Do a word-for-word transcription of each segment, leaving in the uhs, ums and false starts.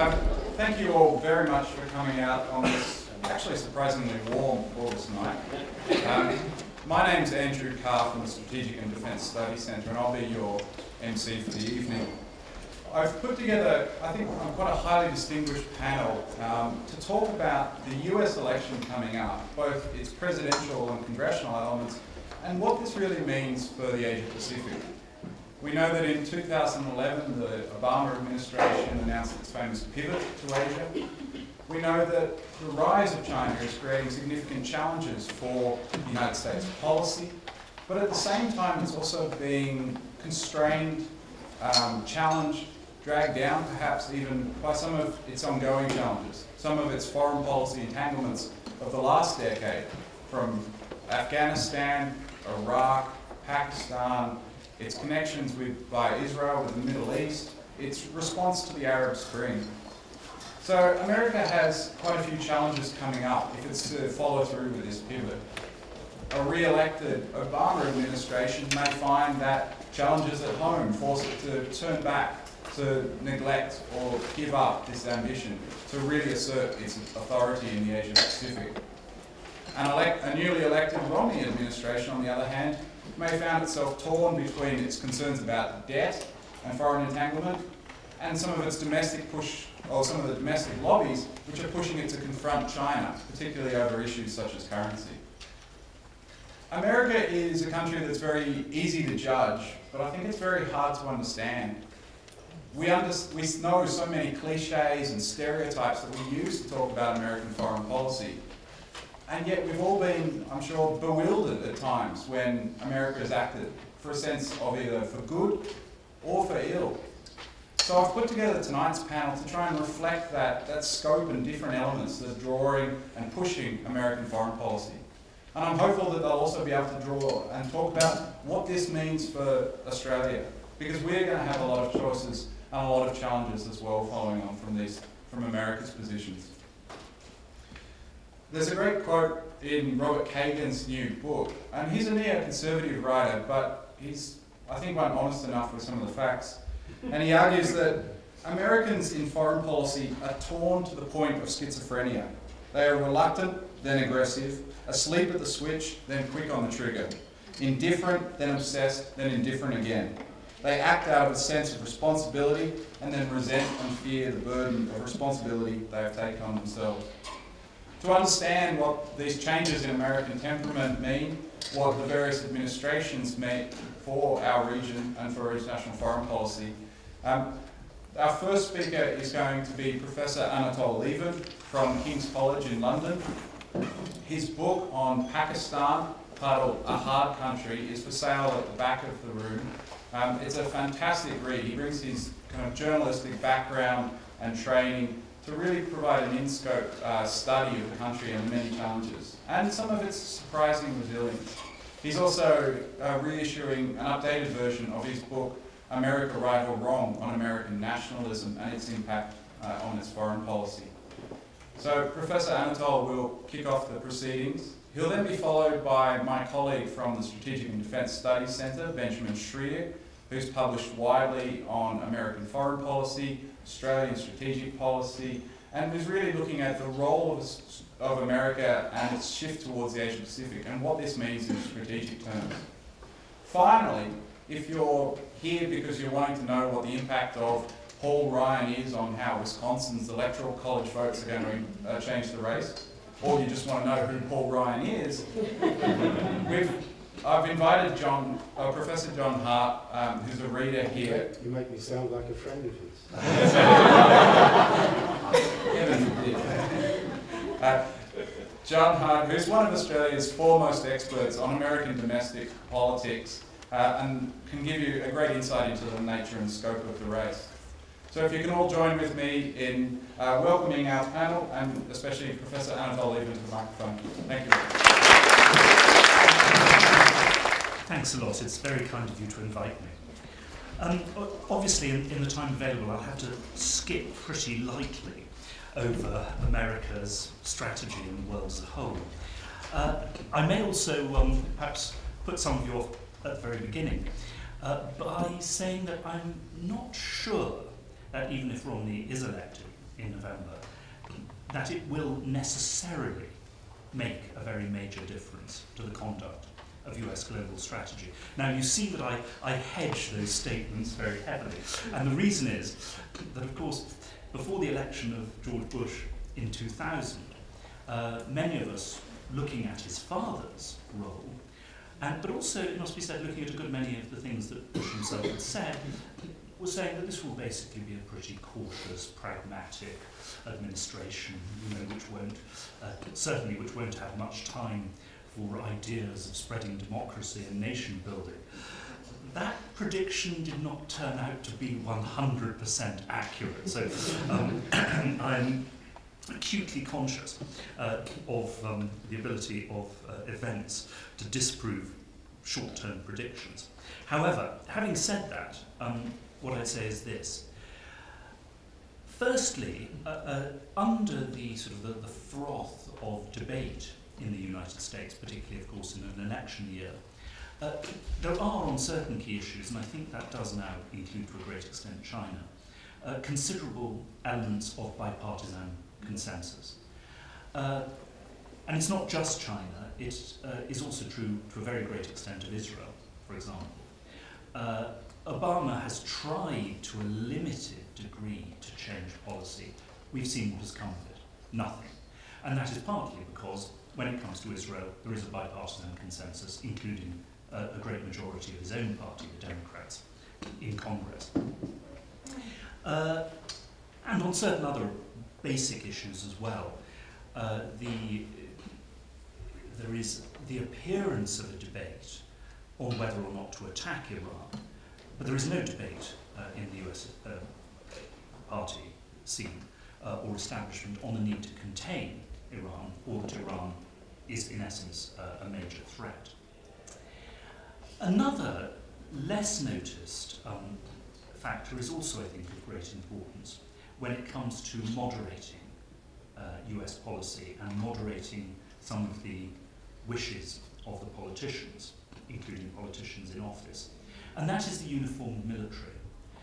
Um, thank you all very much for coming out on this actually surprisingly warm August night. Um, my name's Andrew Carr from the Strategic and Defence Studies Centre, and I'll be your M C for the evening. I've put together, I think, quite a highly distinguished panel um, to talk about the U S election coming up, both its presidential and congressional elements, and what this really means for the Asia Pacific. We know that in two thousand eleven, the Obama administration announced its famous pivot to Asia. We know that the rise of China is creating significant challenges for the United States policy, but at the same time it's also being constrained, um, challenged, dragged down perhaps even by some of its ongoing challenges, some of its foreign policy entanglements of the last decade, from Afghanistan, Iraq, Pakistan, its connections with, by Israel with the Middle East, its response to the Arab Spring. So America has quite a few challenges coming up if it's to follow through with this pivot. A re-elected Obama administration may find that challenges at home force it to turn back, to neglect or give up this ambition to really assert its authority in the Asia Pacific. An elect, a newly elected Romney administration, on the other hand, may find itself torn between its concerns about debt and foreign entanglement and some of its domestic push, or some of the domestic lobbies which are pushing it to confront China, particularly over issues such as currency. America is a country that's very easy to judge, but I think it's very hard to understand. We, under, we know so many cliches and stereotypes that we use to talk about American foreign policy. And yet we've all been, I'm sure, bewildered at times when America has acted for a sense of either for good or for ill. So I've put together tonight's panel to try and reflect that, that scope and different elements that are drawing and pushing American foreign policy. And I'm hopeful that they'll also be able to draw and talk about what this means for Australia, because we're going to have a lot of choices and a lot of challenges as well following on from these, from America's positions. There's a great quote in Robert Kagan's new book, and he's a neoconservative writer, but he's, I think, one honest enough with some of the facts. And he argues that Americans in foreign policy are torn to the point of schizophrenia. They are reluctant, then aggressive, asleep at the switch, then quick on the trigger, indifferent, then obsessed, then indifferent again. They act out of a sense of responsibility and then resent and fear the burden of responsibility they have taken on themselves. To understand what these changes in American temperament mean, what the various administrations mean for our region and for international foreign policy, um, our first speaker is going to be Professor Anatol Lieven from King's College in London. His book on Pakistan, titled A Hard Country, is for sale at the back of the room. Um, it's a fantastic read. He brings his kind of journalistic background and training to really provide an in-scope uh, study of the country and the many challenges, and some of its surprising resilience. He's also uh, reissuing an updated version of his book, America Right or Wrong, on American nationalism and its impact uh, on its foreign policy. So Professor Anatol will kick off the proceedings. He'll then be followed by my colleague from the Strategic and Defence Studies Centre, Benjamin Schreer, who's published widely on American foreign policy, Australian strategic policy, and is really looking at the role of, of America and its shift towards the Asia Pacific and what this means in strategic terms. Finally, if you're here because you're wanting to know what the impact of Paul Ryan is on how Wisconsin's electoral college votes are going to uh, change the race, or you just want to know who Paul Ryan is, we've I've invited John, uh, Professor John Hart, um, who's a reader here. You make me sound like a friend of his. uh, John Hart, who's one of Australia's foremost experts on American domestic politics, uh, and can give you a great insight into the nature and scope of the race. So if you can all join with me in uh, welcoming our panel, and especially Professor Anatol Lieven to the microphone. Thank you. Thanks a lot. It's very kind of you to invite me. Um, obviously, in, in the time available, I'll have to skip pretty lightly over America's strategy in the world as a whole. Uh, I may also um, perhaps put some of you off at the very beginning uh, by saying that I'm not sure that even if Romney is elected in November, that it will necessarily make a very major difference to the conduct of U S global strategy. Now, you see that I, I hedge those statements very heavily. And the reason is that, of course, before the election of George Bush in two thousand, uh, many of us, looking at his father's role, and, but also, it must be said, looking at a good many of the things that Bush himself had said, was saying that this will basically be a pretty cautious, pragmatic administration, you know, which won't, uh, certainly which won't have much time for ideas of spreading democracy and nation building. That prediction did not turn out to be one hundred percent accurate. So um, I'm acutely conscious uh, of um, the ability of uh, events to disprove short-term predictions. However, having said that, um, what I'd say is this. Firstly, uh, uh, under the sort of the, the froth of debate in the United States, particularly, of course, in an election year, uh, there are on certain key issues, and I think that does now include to a great extent China, uh, considerable elements of bipartisan consensus. Uh, and it's not just China, it uh, is also true to a very great extent of Israel, for example. Uh, Obama has tried to a limited degree to change policy. We've seen what has come of it, nothing. And that is partly because when it comes to Israel, there is a bipartisan consensus, including uh, a great majority of his own party, the Democrats, in Congress. Uh, and on certain other basic issues as well, uh, the, there is the appearance of a debate on whether or not to attack Iran, but there is no debate uh, in the U S uh, party scene uh, or establishment on the need to contain Iran, or that Iran is in essence uh, a major threat. Another less noticed um, factor is also, I think, of great importance when it comes to moderating uh, U S policy and moderating some of the wishes of the politicians, including politicians in office, and that is the uniformed military.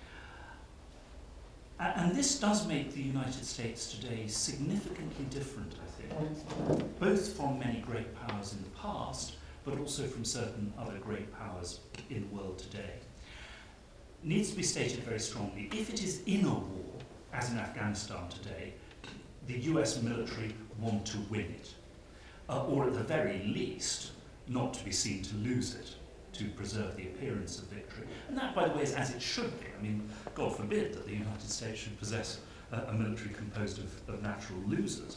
And this does make the United States today significantly different, I think, both from many great powers in the past, but also from certain other great powers in the world today. It needs to be stated very strongly, if it is in a war, as in Afghanistan today, the U S military want to win it, uh, or at the very least, not to be seen to lose it, to preserve the appearance of victory. And that, by the way, is as it should be. I mean, God forbid that the United States should possess uh, a military composed of, of natural losers.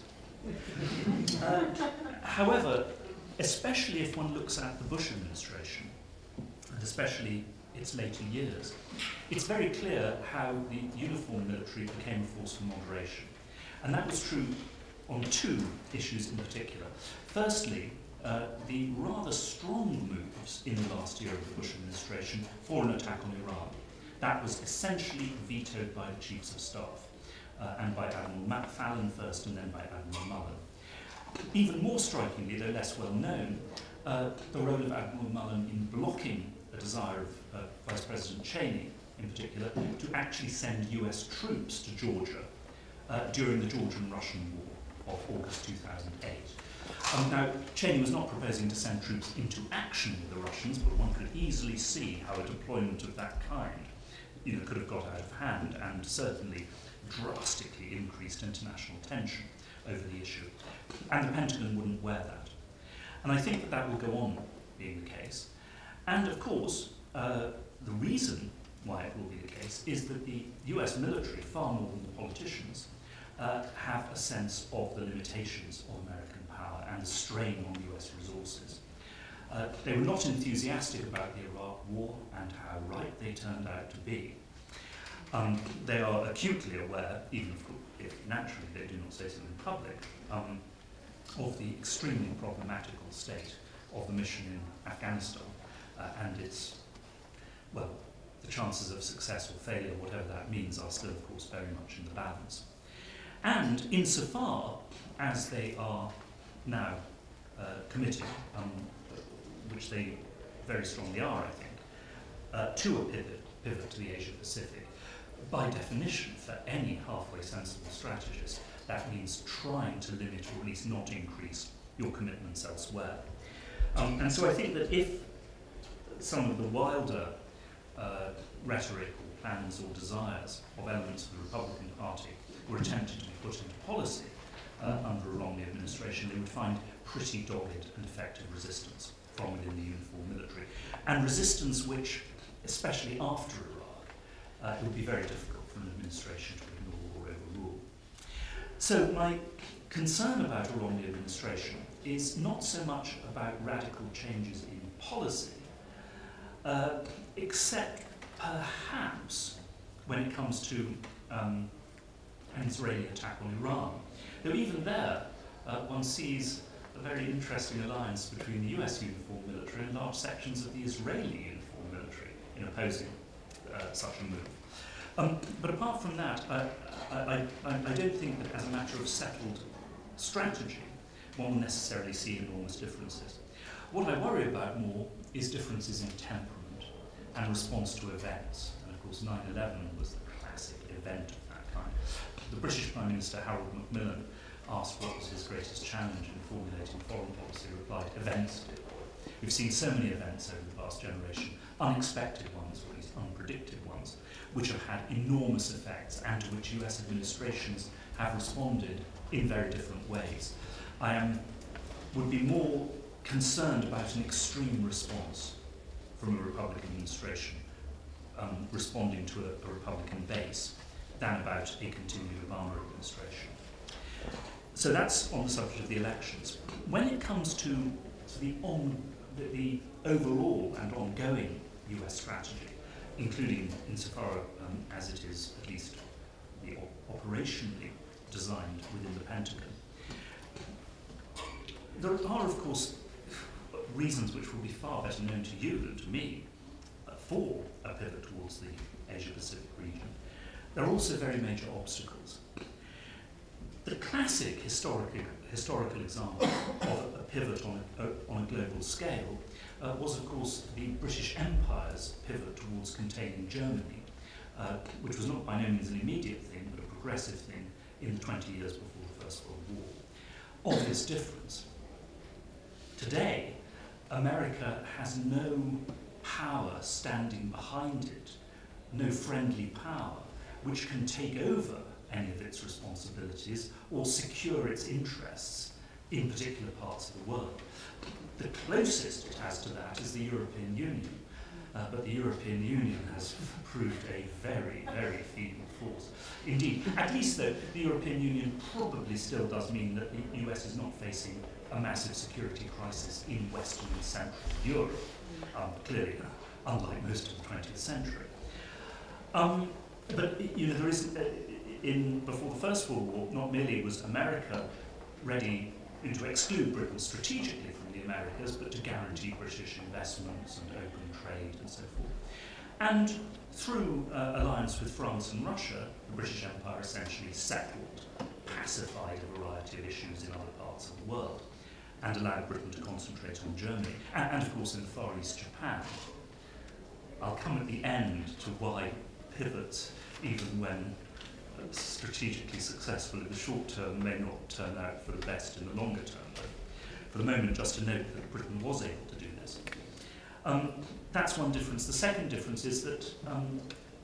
uh, however, especially if one looks at the Bush administration, and especially its later years, it's very clear how the uniformed military became a force for moderation. And that was true on two issues in particular. Firstly, Uh, the rather strong moves in the last year of the Bush administration for an attack on Iran. That was essentially vetoed by the chiefs of staff, uh, and by Admiral Matt Fallon first, and then by Admiral Mullen. Even more strikingly, though less well known, uh, the role of Admiral Mullen in blocking the desire of uh, Vice President Cheney, in particular, to actually send U S troops to Georgia uh, during the Georgian-Russian War of August two thousand eight. Um, now, Cheney was not proposing to send troops into action with the Russians, but one could easily see how a deployment of that kind, you know, could have got out of hand and certainly drastically increased international tension over the issue. And the Pentagon wouldn't wear that. And I think that that will go on being the case. And of course, uh, the reason why it will be the case is that the U S military, far more than the politicians, uh, have a sense of the limitations of American power and the strain on U S resources. Uh, they were not enthusiastic about the Iraq War and how right they turned out to be. Um, they are acutely aware, even if naturally they do not say so in public, um, of the extremely problematical state of the mission in Afghanistan uh, and its, well, the chances of success or failure, whatever that means, are still, of course, very much in the balance. And insofar as they are now uh, committed, um, which they very strongly are, I think, uh, to a pivot, pivot to the Asia-Pacific, by definition, for any halfway sensible strategist, that means trying to limit or at least not increase your commitments elsewhere. Um, and so I think that if some of the wilder uh, rhetoric or plans or desires of elements of the Republican Party were attempted to be put into policy uh, under a Romney administration, they would find pretty dogged and effective resistance from within the uniform military. And resistance which, especially after Iraq, uh, it would be very difficult for an administration to ignore or overrule. So my concern about a Romney administration is not so much about radical changes in policy, uh, except perhaps when it comes to um, an Israeli attack on Iran. Though even there, uh, one sees a very interesting alliance between the U S uniform military and large sections of the Israeli uniform military in opposing uh, such a move. Um, but apart from that, I, I, I, I don't think that as a matter of settled strategy, one will necessarily see enormous differences. What I worry about more is differences in temperament and response to events. And of course, nine eleven was the classic event of that kind. The British Prime Minister Harold Macmillan asked what was his greatest challenge in formulating foreign policy, replied, events did. We've seen so many events over the past generation, unexpected ones, or at least unpredicted ones, which have had enormous effects and to which U S administrations have responded in very different ways. I am, would be more concerned about an extreme response from a Republican administration um, responding to a, a Republican base than about a continued Obama administration. So that's on the subject of the elections. When it comes to, to the, on, the, the overall and ongoing U S strategy, including insofar um, as it is at least the op operationally designed within the Pentagon, there are, of course, reasons which will be far better known to you than to me uh, for a pivot towards the Asia-Pacific region. There are also very major obstacles. The classic historical, historical example of a pivot on a, on a global scale uh, was, of course, the British Empire's pivot towards containing Germany, uh, which was not by no means an immediate thing, but a progressive thing in the twenty years before the First World War. Obvious difference. Today, America has no power standing behind it, no friendly power, which can take over any of its responsibilities or secure its interests in particular parts of the world. The closest it has to that is the European Union, uh, but the European Union has proved a very, very feeble force. Indeed, at least though, the European Union probably still does mean that the U S is not facing a massive security crisis in Western and Central Europe, um, clearly, uh, unlike most of the twentieth century. Um, but, you know, there is, uh, in, before the First World War, not merely was America ready to exclude Britain strategically from the Americas, but to guarantee British investments and open trade and so forth. And through uh, alliance with France and Russia, the British Empire essentially settled, pacified a variety of issues in other parts of the world, and allowed Britain to concentrate on Germany, and, and of course in the Far East, Japan. I'll come at the end to why pivots, even when strategically successful in the short term, may not turn out for the best in the longer term. But for the moment, just to note that Britain was able to do this. Um, that's one difference. The second difference is that um,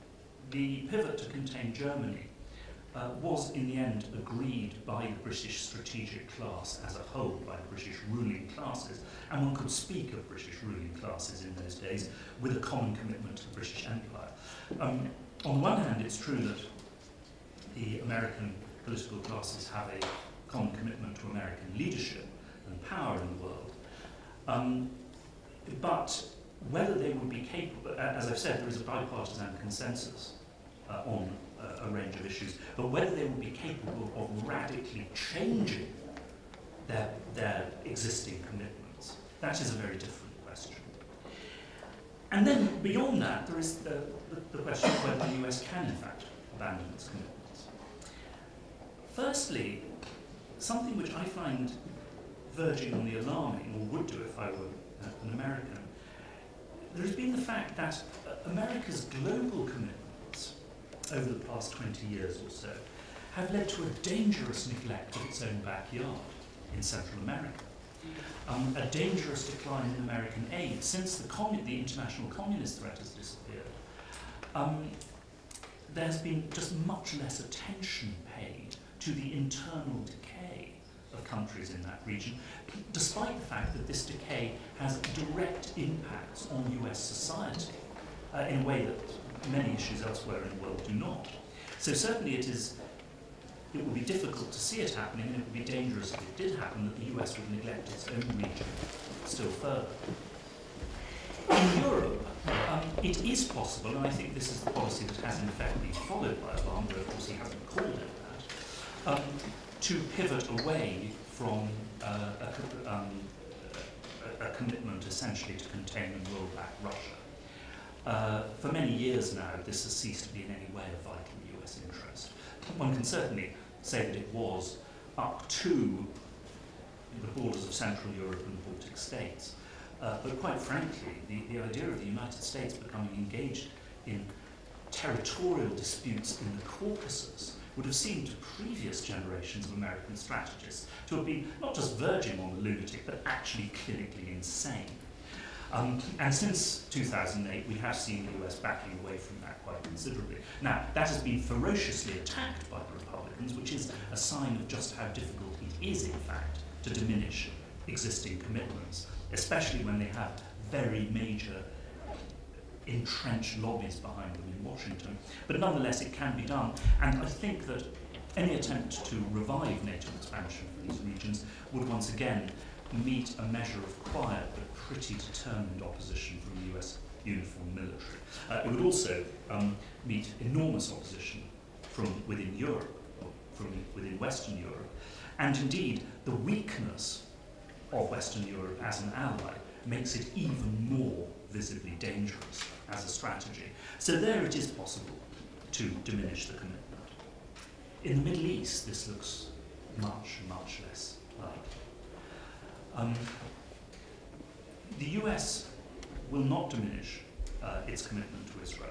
the pivot to contain Germany uh, was in the end agreed by the British strategic class as a whole, by the British ruling classes, and one could speak of British ruling classes in those days with a common commitment to the British Empire. Um, on one hand, it's true that the American political classes have a common commitment to American leadership and power in the world. Um, but whether they would be capable, as I've said, there is a bipartisan consensus uh, on uh, a range of issues, but whether they would be capable of radically changing their, their existing commitments, that is a very different question. And then beyond that, there is the, the, the question of whether the U S can in fact abandon its commitments. Firstly, something which I find verging on the alarming, or would do if I were uh, an American, there has been the fact that uh, America's global commitments over the past twenty years or so have led to a dangerous neglect of its own backyard in Central America. Um, a dangerous decline in American aid since the, commun the international communist threat has disappeared. Um, there's been just much less attention paid to the internal decay of countries in that region, despite the fact that this decay has direct impacts on U S society uh, in a way that many issues elsewhere in the world do not. So certainly it is, it would be difficult to see it happening, and it would be dangerous if it did happen that the U S would neglect its own region still further. In Europe, um, it is possible, and I think this is the policy that has in effect been followed by Obama, though of course he hasn't called it that, um, to pivot away from uh, a, co um, a, a commitment essentially to contain and roll back Russia. Uh, for many years now, this has ceased to be in any way a vital U S interest. One can certainly say that it was up to the borders of Central Europe and the Baltic states. Uh, but quite frankly, the, the idea of the United States becoming engaged in territorial disputes in the Caucasus would have seemed to previous generations of American strategists to have been not just verging on the lunatic, but actually clinically insane. Um, and since two thousand eight, we have seen the U S backing away from that quite considerably. Now, that has been ferociously attacked by the Republicans, which is a sign of just how difficult it is, in fact, to diminish existing commitments, especially when they have very major entrenched lobbies behind them in Washington. But nonetheless, it can be done. And I think that any attempt to revive NATO expansion for these regions would once again meet a measure of quiet but pretty determined opposition from the U S uniform military. Uh, it would also um, meet enormous opposition from within Europe, or from within Western Europe, and indeed the weakness of Western Europe as an ally makes it even more visibly dangerous as a strategy. So there it is possible to diminish the commitment. In the Middle East, this looks much, much less likely. Um, the U S will not diminish uh, its commitment to Israel.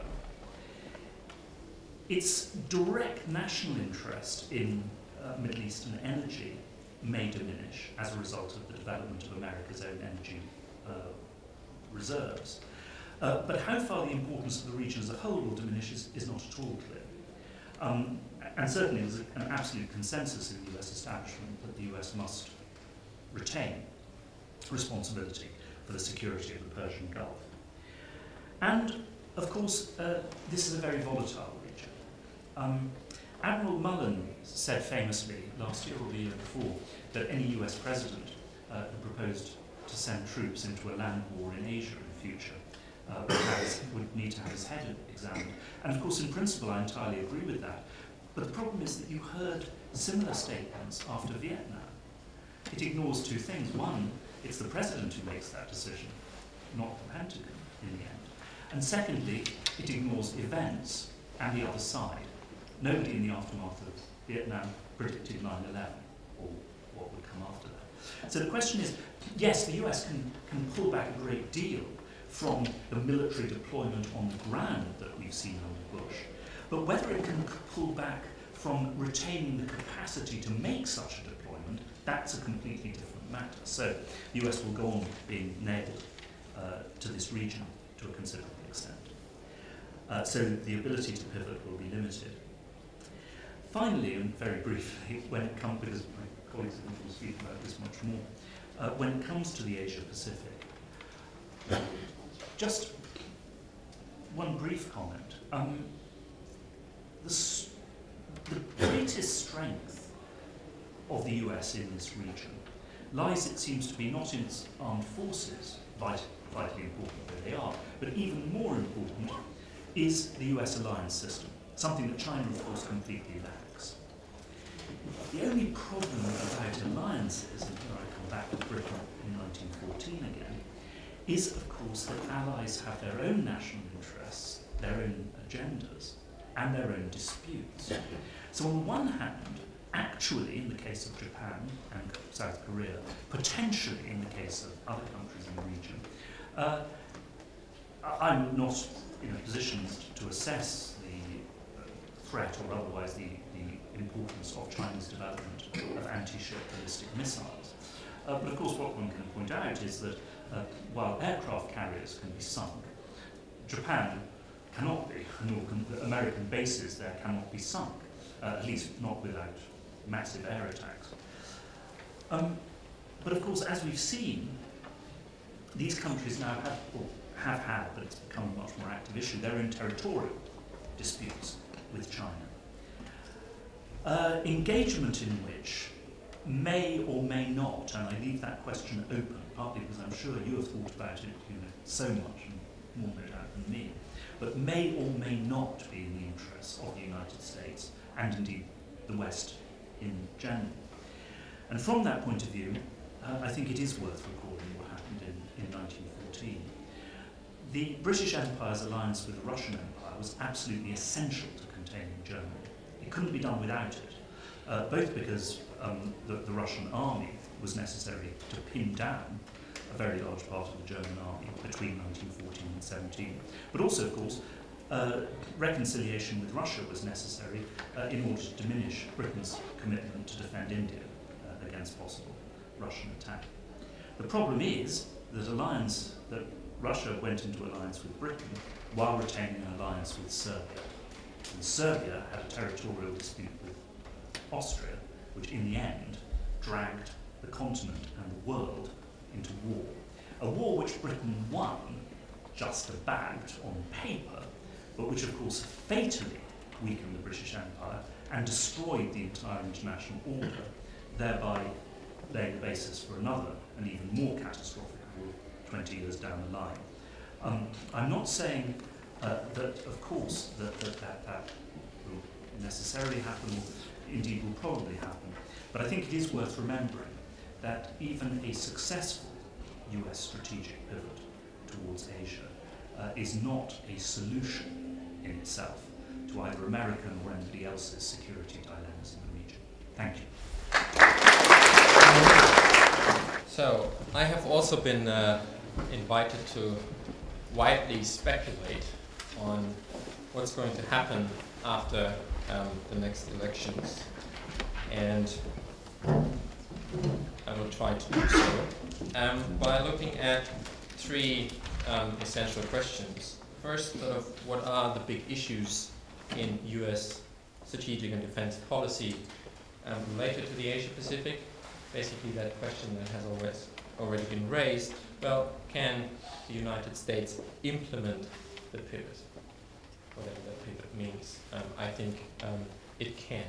Its direct national interest in uh, Middle Eastern energy may diminish as a result of the development of America's own energy uh, reserves. Uh, but how far the importance of the region as a whole will diminish is, is not at all clear. Um, and certainly there's an absolute consensus in the U S establishment that the U S must retain responsibility for the security of the Persian Gulf. And, of course, uh, this is a very volatile region. Um, Admiral Mullen said famously last year or the year before that any U S president uh, who proposed to send troops into a land war in Asia in the future uh, would, have, would need to have his head examined. And of course, in principle, I entirely agree with that. But the problem is that you heard similar statements after Vietnam. It ignores two things. One, it's the president who makes that decision, not the Pentagon in the end. And secondly, it ignores events and the other side. Nobody in the aftermath of Vietnam predicted nine eleven or what would come after that. So the question is, yes, the U S can, can pull back a great deal from the military deployment on the ground that we've seen under Bush, but whether it can pull back from retaining the capacity to make such a deployment, that's a completely different matter. So the U S will go on being nailed uh, to this region to a considerable extent. Uh, so the ability to pivot will be limited. Finally, and very briefly, when it comes, because my colleagues will speak about this much more, uh, when it comes to the Asia-Pacific, just one brief comment. Um, the, the greatest strength of the U S in this region lies, it seems to be, not in its armed forces, vit vitally important where they are, but even more important is the U S alliance system, something that China, of course, completely lacks. The only problem about alliances, and here I come back to Britain in nineteen fourteen again, is, of course, that allies have their own national interests, their own agendas, and their own disputes. So on the one hand, actually, in the case of Japan and South Korea, potentially in the case of other countries in the region, uh, I'm not in a position to assess the uh, threat or otherwise the, the importance of Chinese development of anti-ship ballistic missiles. Uh, but of course what one can point out is that uh, while aircraft carriers can be sunk, Japan cannot be, nor can the American bases there cannot be sunk, uh, at least not without massive air attacks. Um, but of course, as we've seen, these countries now have, or have had, but it's become a much more active issue, their own territorial disputes with China. Uh, engagement in which may or may not, and I leave that question open, partly because I'm sure you have thought about it, you know, so much, and more no doubt than me, but may or may not be in the interests of the United States, and indeed the West in general. And from that point of view, uh, I think it is worth recalling what happened in, in nineteen fourteen. The British Empire's alliance with the Russian Empire was absolutely essential to containing Germany. It couldn't be done without it, uh, both because um, the, the Russian army was necessary to pin down a very large part of the German army between nineteen fourteen and seventeen, but also, of course, uh, reconciliation with Russia was necessary uh, in order to diminish Britain's commitment to defend India uh, against possible Russian attack. The problem is that alliance that Russia went into alliance with Britain while retaining an alliance with Serbia. And Serbia had a territorial dispute with Austria, which in the end dragged the continent and the world into war. A war which Britain won just about on paper, but which of course fatally weakened the British Empire and destroyed the entire international order, thereby laying the basis for another and even more catastrophic war twenty years down the line. Um, I'm not saying uh, that, of course, that that, that that will necessarily happen, or indeed will probably happen, but I think it is worth remembering that even a successful U S strategic pivot towards Asia uh, is not a solution in itself to either American or anybody else's security dilemmas in the region. Thank you. So, I have also been uh, invited to widely speculate on what's going to happen after um, the next elections. And I will try to do so um, by looking at three um, essential questions. First, sort of, what are the big issues in U S strategic and defense policy um, related to the Asia-Pacific? Basically, that question that has always already been raised. Well, can the United States implement the pivot? Whatever that pivot means. Um, I think um, it can.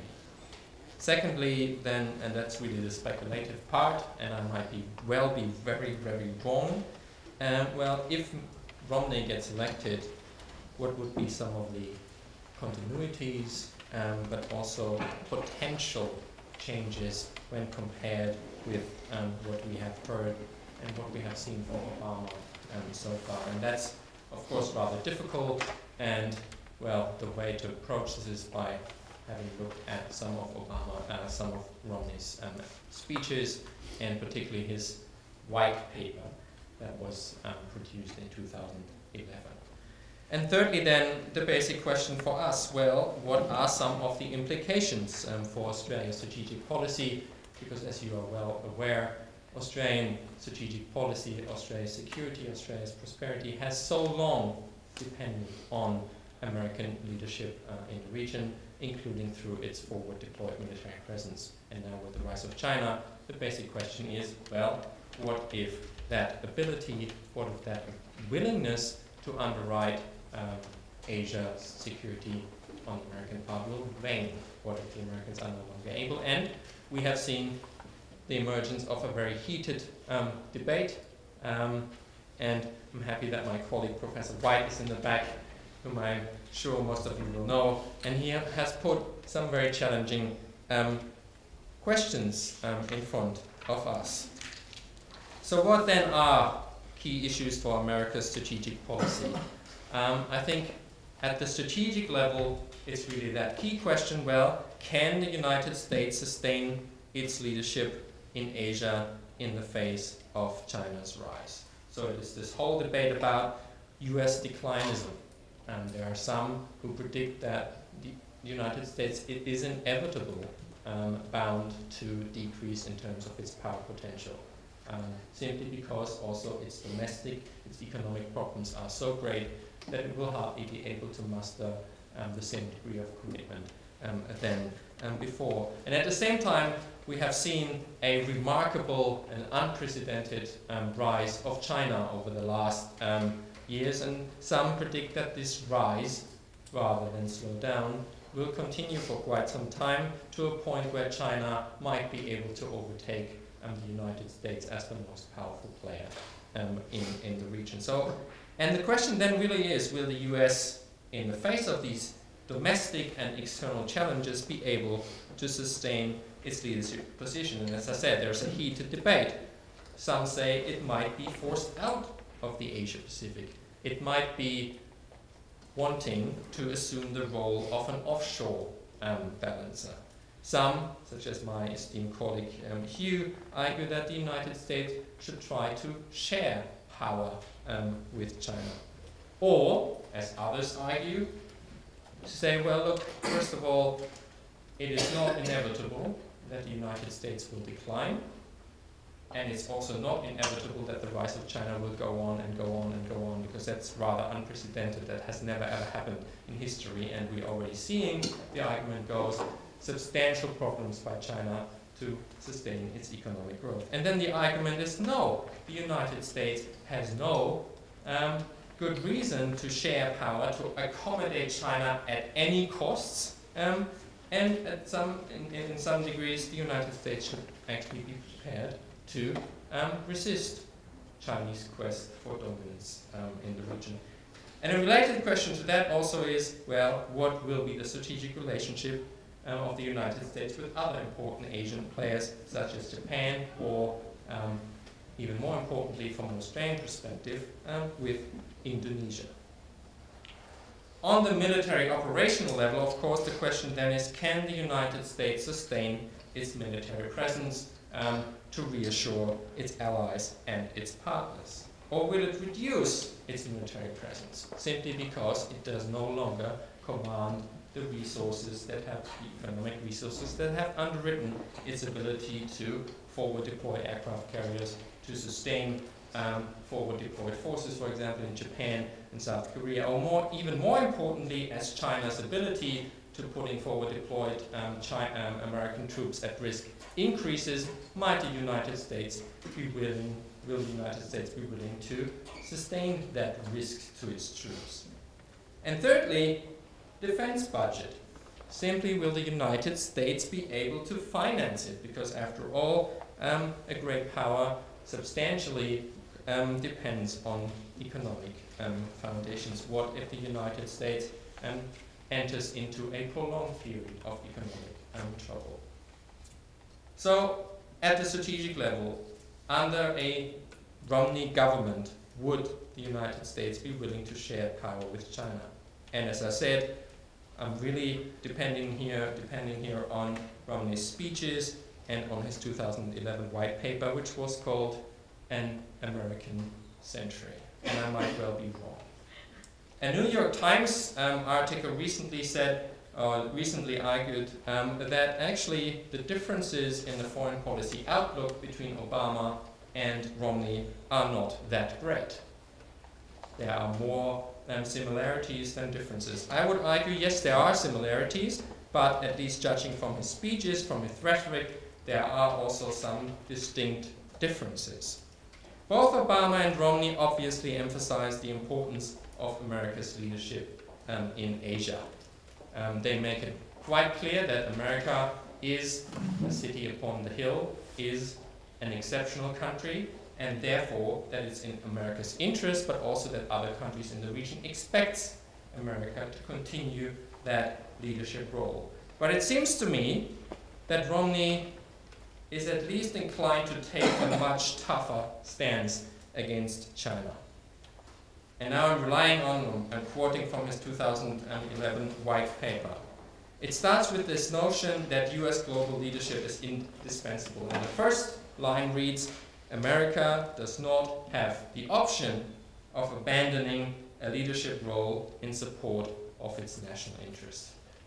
Secondly, then, and that's really the speculative part, and I might be well be very, very wrong. Um, well, if Romney gets elected, what would be some of the continuities, um, but also potential changes when compared with um, what we have heard and what we have seen from Obama um, so far? And that's, of course, rather difficult. And well, the way to approach this is by having looked at some of Obama, uh, some of Romney's um, speeches, and particularly his white paper that was um, produced in two thousand eleven. And thirdly, then, the basic question for us, well, what are some of the implications um, for Australia's strategic policy? Because as you are well aware, Australian strategic policy, Australia's security, Australia's prosperity has so long depended on American leadership uh, in the region, including through its forward deployed military presence. And now with the rise of China, the basic question is, well, what if that ability, what if that willingness to underwrite um, Asia's security on the American part will wane? What if the Americans are no longer able? And we have seen the emergence of a very heated um, debate, um, and I'm happy that my colleague Professor White is in the back, whom I'm sure most of you will know, and he ha has put some very challenging um, questions um, in front of us. So what then are key issues for America's strategic policy? Um, I think at the strategic level, it's really that key question, well, can the United States sustain its leadership in Asia in the face of China's rise? So it is this whole debate about U S declinism. And there are some who predict that the the United States, it is inevitable um, bound to decrease in terms of its power potential. Um, simply because also its domestic, its economic problems are so great that it will hardly be able to muster um, the same degree of commitment um, than um, before. And at the same time, we have seen a remarkable and unprecedented um, rise of China over the last um, years, and some predict that this rise, rather than slow down, will continue for quite some time, to a point where China might be able to overtake um, the United States as the most powerful player um, in, in the region. So, and the question then really is, will the U S, in the face of these domestic and external challenges, be able to sustain its leadership position? And as I said, there's a heated debate. Some say it might be forced out of the Asia Pacific. It might be wanting to assume the role of an offshore um, balancer. Some, such as my esteemed colleague um, Hugh, argue that the United States should try to share power um, with China. Or, as others argue, to say, well, look, first of all, it is not inevitable that the United States will decline, and it's also not inevitable that the rise of China will go on and go on and go on, because that's rather unprecedented. That has never ever happened in history, and we're already seeing, the argument goes, substantial problems by China to sustain its economic growth. And then the argument is, no, the United States has no um, good reason to share power, to accommodate China at any costs, um, and at some, in, in some degrees, the United States should actually be prepared to um, resist Chinese quest for dominance um, in the region. And a related question to that also is, well, what will be the strategic relationship um, of the United States with other important Asian players, such as Japan, or um, even more importantly, from an Australian perspective, um, with Indonesia. On the military operational level, of course, the question then is, can the United States sustain its military presence um, to reassure its allies and its partners? Or will it reduce its military presence, simply because it does no longer command the resources that have, the economic resources that have underwritten its ability to forward deploy aircraft carriers, to sustain um, forward deployed forces, for example, in Japan and South Korea, or more, even more importantly, as China's ability to putting forward deployed um, China, um, American troops at risk increases, might the United States be willing, will the United States be willing to sustain that risk to its troops? And thirdly, defense budget. Simply, will the United States be able to finance it? Because after all, um, a great power substantially um, depends on economic um, foundations. What if the United States um, enters into a prolonged period of economic um, trouble? So, at the strategic level, under a Romney government, would the United States be willing to share power with China? And as I said, I'm really depending here, depending here on Romney's speeches and on his two thousand eleven white paper, which was called An American Century. And I might well be wrong. A New York Times um, article recently said, or recently argued, um, that actually the differences in the foreign policy outlook between Obama and Romney are not that great. There are more um, similarities than differences. I would argue, yes, there are similarities, but at least judging from his speeches, from his rhetoric, there are also some distinct differences. Both Obama and Romney obviously emphasize the importance of America's leadership um, in Asia. Um, they make it quite clear that America is a city upon the hill, is an exceptional country, and therefore that it's in America's interest, but also that other countries in the region expect America to continue that leadership role. But it seems to me that Romney is at least inclined to take a much tougher stance against China. And now I'm relying on, I'm quoting from his two thousand eleven white paper. It starts with this notion that U S global leadership is indispensable. And the first line reads, America does not have the option of abandoning a leadership role in support of its national interests.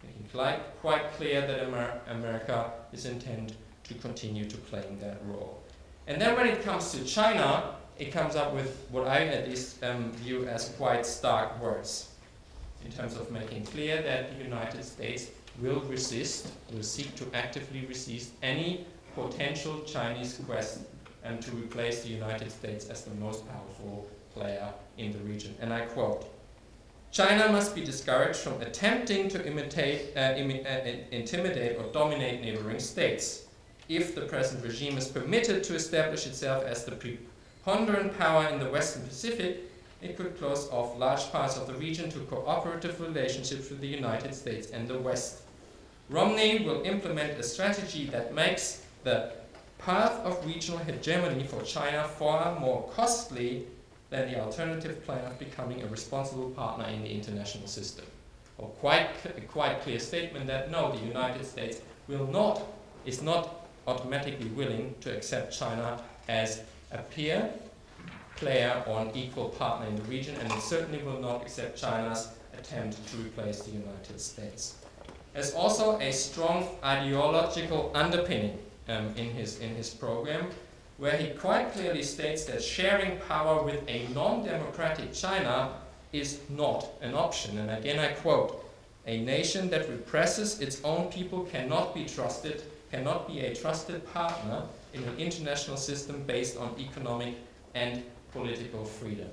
making quite, quite clear that Amer America is intent to continue to playing that role. And then when it comes to China, it comes up with what I at least um, view as quite stark words in terms of making clear that the United States will resist, will seek to actively resist any potential Chinese quest um, to replace the United States as the most powerful player in the region. And I quote, "China must be discouraged from attempting to imitate, uh, imi uh, intimidate or dominate neighboring states. If the present regime is permitted to establish itself as the preponderant power in the Western Pacific, it could close off large parts of the region to cooperative relationships with the United States and the West. Romney will implement a strategy that makes the path of regional hegemony for China far more costly than the alternative plan of becoming a responsible partner in the international system." Or quite, a quite clear statement that no, the United States will not, is not automatically willing to accept China as a peer player or an equal partner in the region, and it certainly will not accept China's attempt to replace the United States. There's also a strong ideological underpinning um, in, his, in his program, where he quite clearly states that sharing power with a non-democratic China is not an option. And again I quote, "A nation that represses its own people cannot be trusted, cannot be a trusted partner in an international system based on economic and political freedom."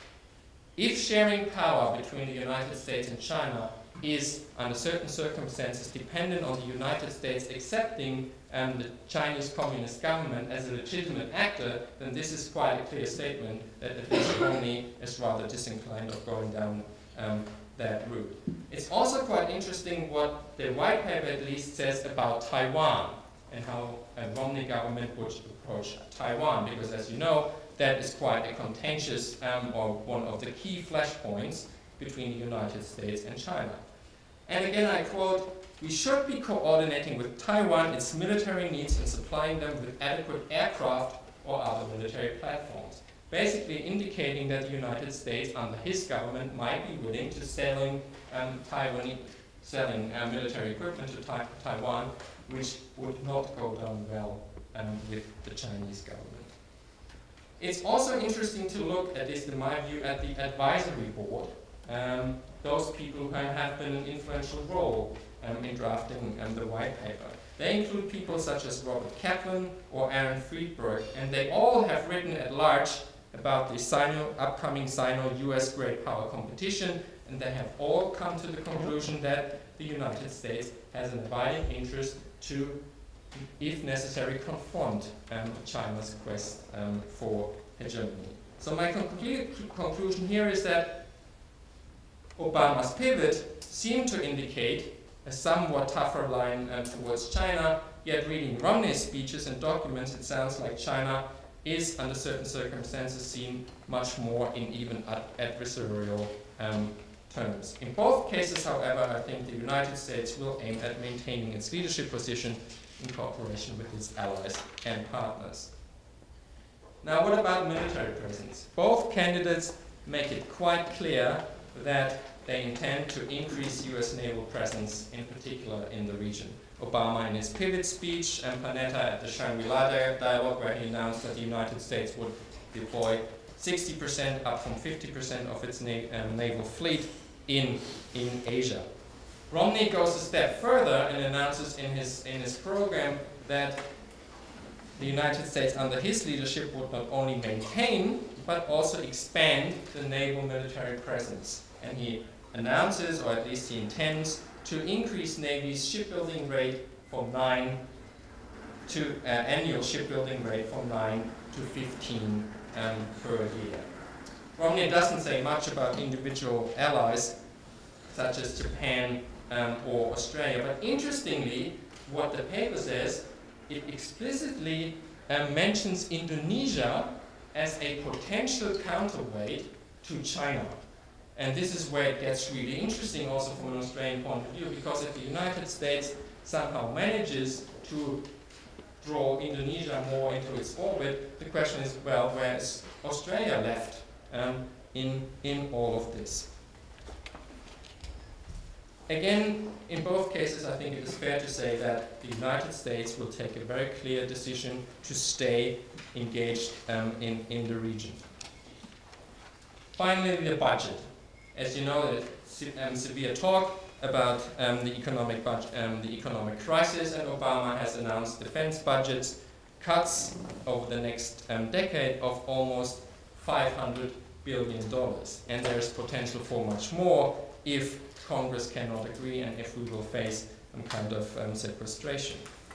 If sharing power between the United States and China is, under certain circumstances, dependent on the United States accepting um, the Chinese Communist government as a legitimate actor, then this is quite a clear statement that at least Romney is rather disinclined of going down um, that route. It's also quite interesting what the white paper at least says about Taiwan and how a Romney government would approach Taiwan, because as you know, that is quite a contentious um, or one of the key flashpoints between the United States and China. And again I quote, "We should be coordinating with Taiwan its military needs and supplying them with adequate aircraft or other military platforms." Basically indicating that the United States under his government might be willing to selling um, Taiwan, selling uh, military equipment to tai Taiwan, which would not go down well um, with the Chinese government. It's also interesting to look, at least in my view, at the advisory board. Um, those people who have been an influential role um, in drafting um, the white paper. They include people such as Robert Kaplan or Aaron Friedberg, and they all have written at large about the Sino, upcoming Sino-U S great power competition, and they have all come to the conclusion that the United States has an abiding interest to, if necessary, confront um, China's quest um, for hegemony. So my conclu conclusion here is that Obama's pivot seemed to indicate a somewhat tougher line um, towards China, yet reading Romney's speeches and documents, it sounds like China is, under certain circumstances, seen much more in even ad adversarial um, terms. In both cases, however, I think the United States will aim at maintaining its leadership position in cooperation with its allies and partners. Now, what about military presence? Both candidates make it quite clear that they intend to increase U S naval presence, in particular in the region. Obama in his pivot speech, and Panetta at the Shangri-La dialogue, where he announced that the United States would deploy sixty percent, up from fifty percent of its na um, naval fleet in, in Asia. Romney goes a step further and announces in his, in his program that the United States under his leadership would not only maintain, but also expand the naval military presence. And he announces, or at least he intends, to increase Navy's shipbuilding rate from nine to uh, annual shipbuilding rate from nine to fifteen um, per year. Romney doesn't say much about individual allies such as Japan um, or Australia, but interestingly, what the paper says, it explicitly uh, mentions Indonesia as a potential counterweight to China. And this is where it gets really interesting also from an Australian point of view, because if the United States somehow manages to draw Indonesia more into its orbit, the question is, well, where is Australia left um, in, in all of this? again, in both cases, I think it is fair to say that the United States will take a very clear decision to stay engaged um, in, in the region. Finally, the budget. As you know, there's um, severe talk about um, the economic budget, um, the economic crisis, and Obama has announced defense budgets cuts over the next um, decade of almost five hundred billion dollars, and there is potential for much more if Congress cannot agree and if we will face some kind of um, sequestration.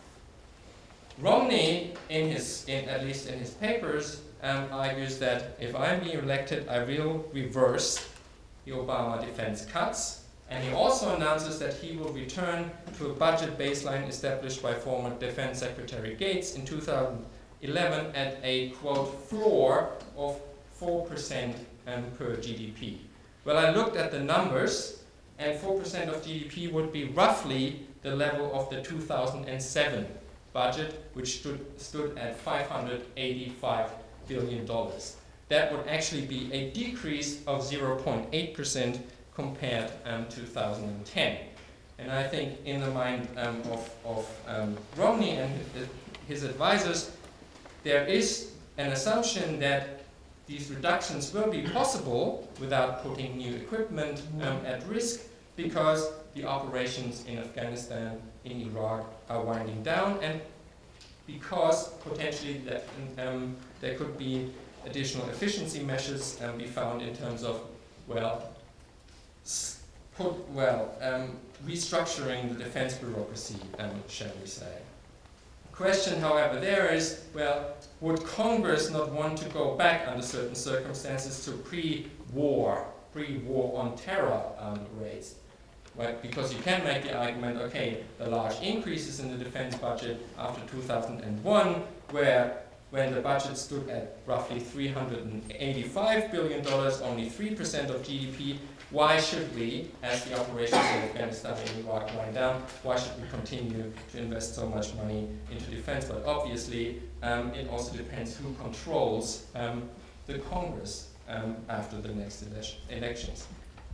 Romney, in his, in, at least in his papers, um, argues that if I'm being elected, I will reverse the Obama defense cuts, and he also announces that he will return to a budget baseline established by former Defense Secretary Gates in two thousand eleven at a, quote, floor of four percent um, per G D P. Well, I looked at the numbers, and four percent of G D P would be roughly the level of the two thousand seven budget, which stood, stood at five hundred eighty-five billion dollars. That would actually be a decrease of zero point eight percent compared um, to two thousand ten. And I think in the mind um, of, of um, Romney and his advisors, there is an assumption that these reductions will be possible without putting new equipment um, at risk, because the operations in Afghanistan, in Iraq are winding down, and because potentially that, um, there could be additional efficiency measures um, be found in terms of, well, put, well, um, restructuring the defense bureaucracy, um, shall we say. The question, however, there is, well, would Congress not want to go back under certain circumstances to pre-war, pre-war on terror um, rates? Well, because you can make the argument, okay, the large increases in the defense budget after two thousand one, where when the budget stood at roughly three hundred eighty-five billion dollars, only three percent of G D P, why should we, as the operations in Afghanistan and Iraq wind down, why should we continue to invest so much money into defense? But obviously, um, it also depends who controls um, the Congress um, after the next ele elections.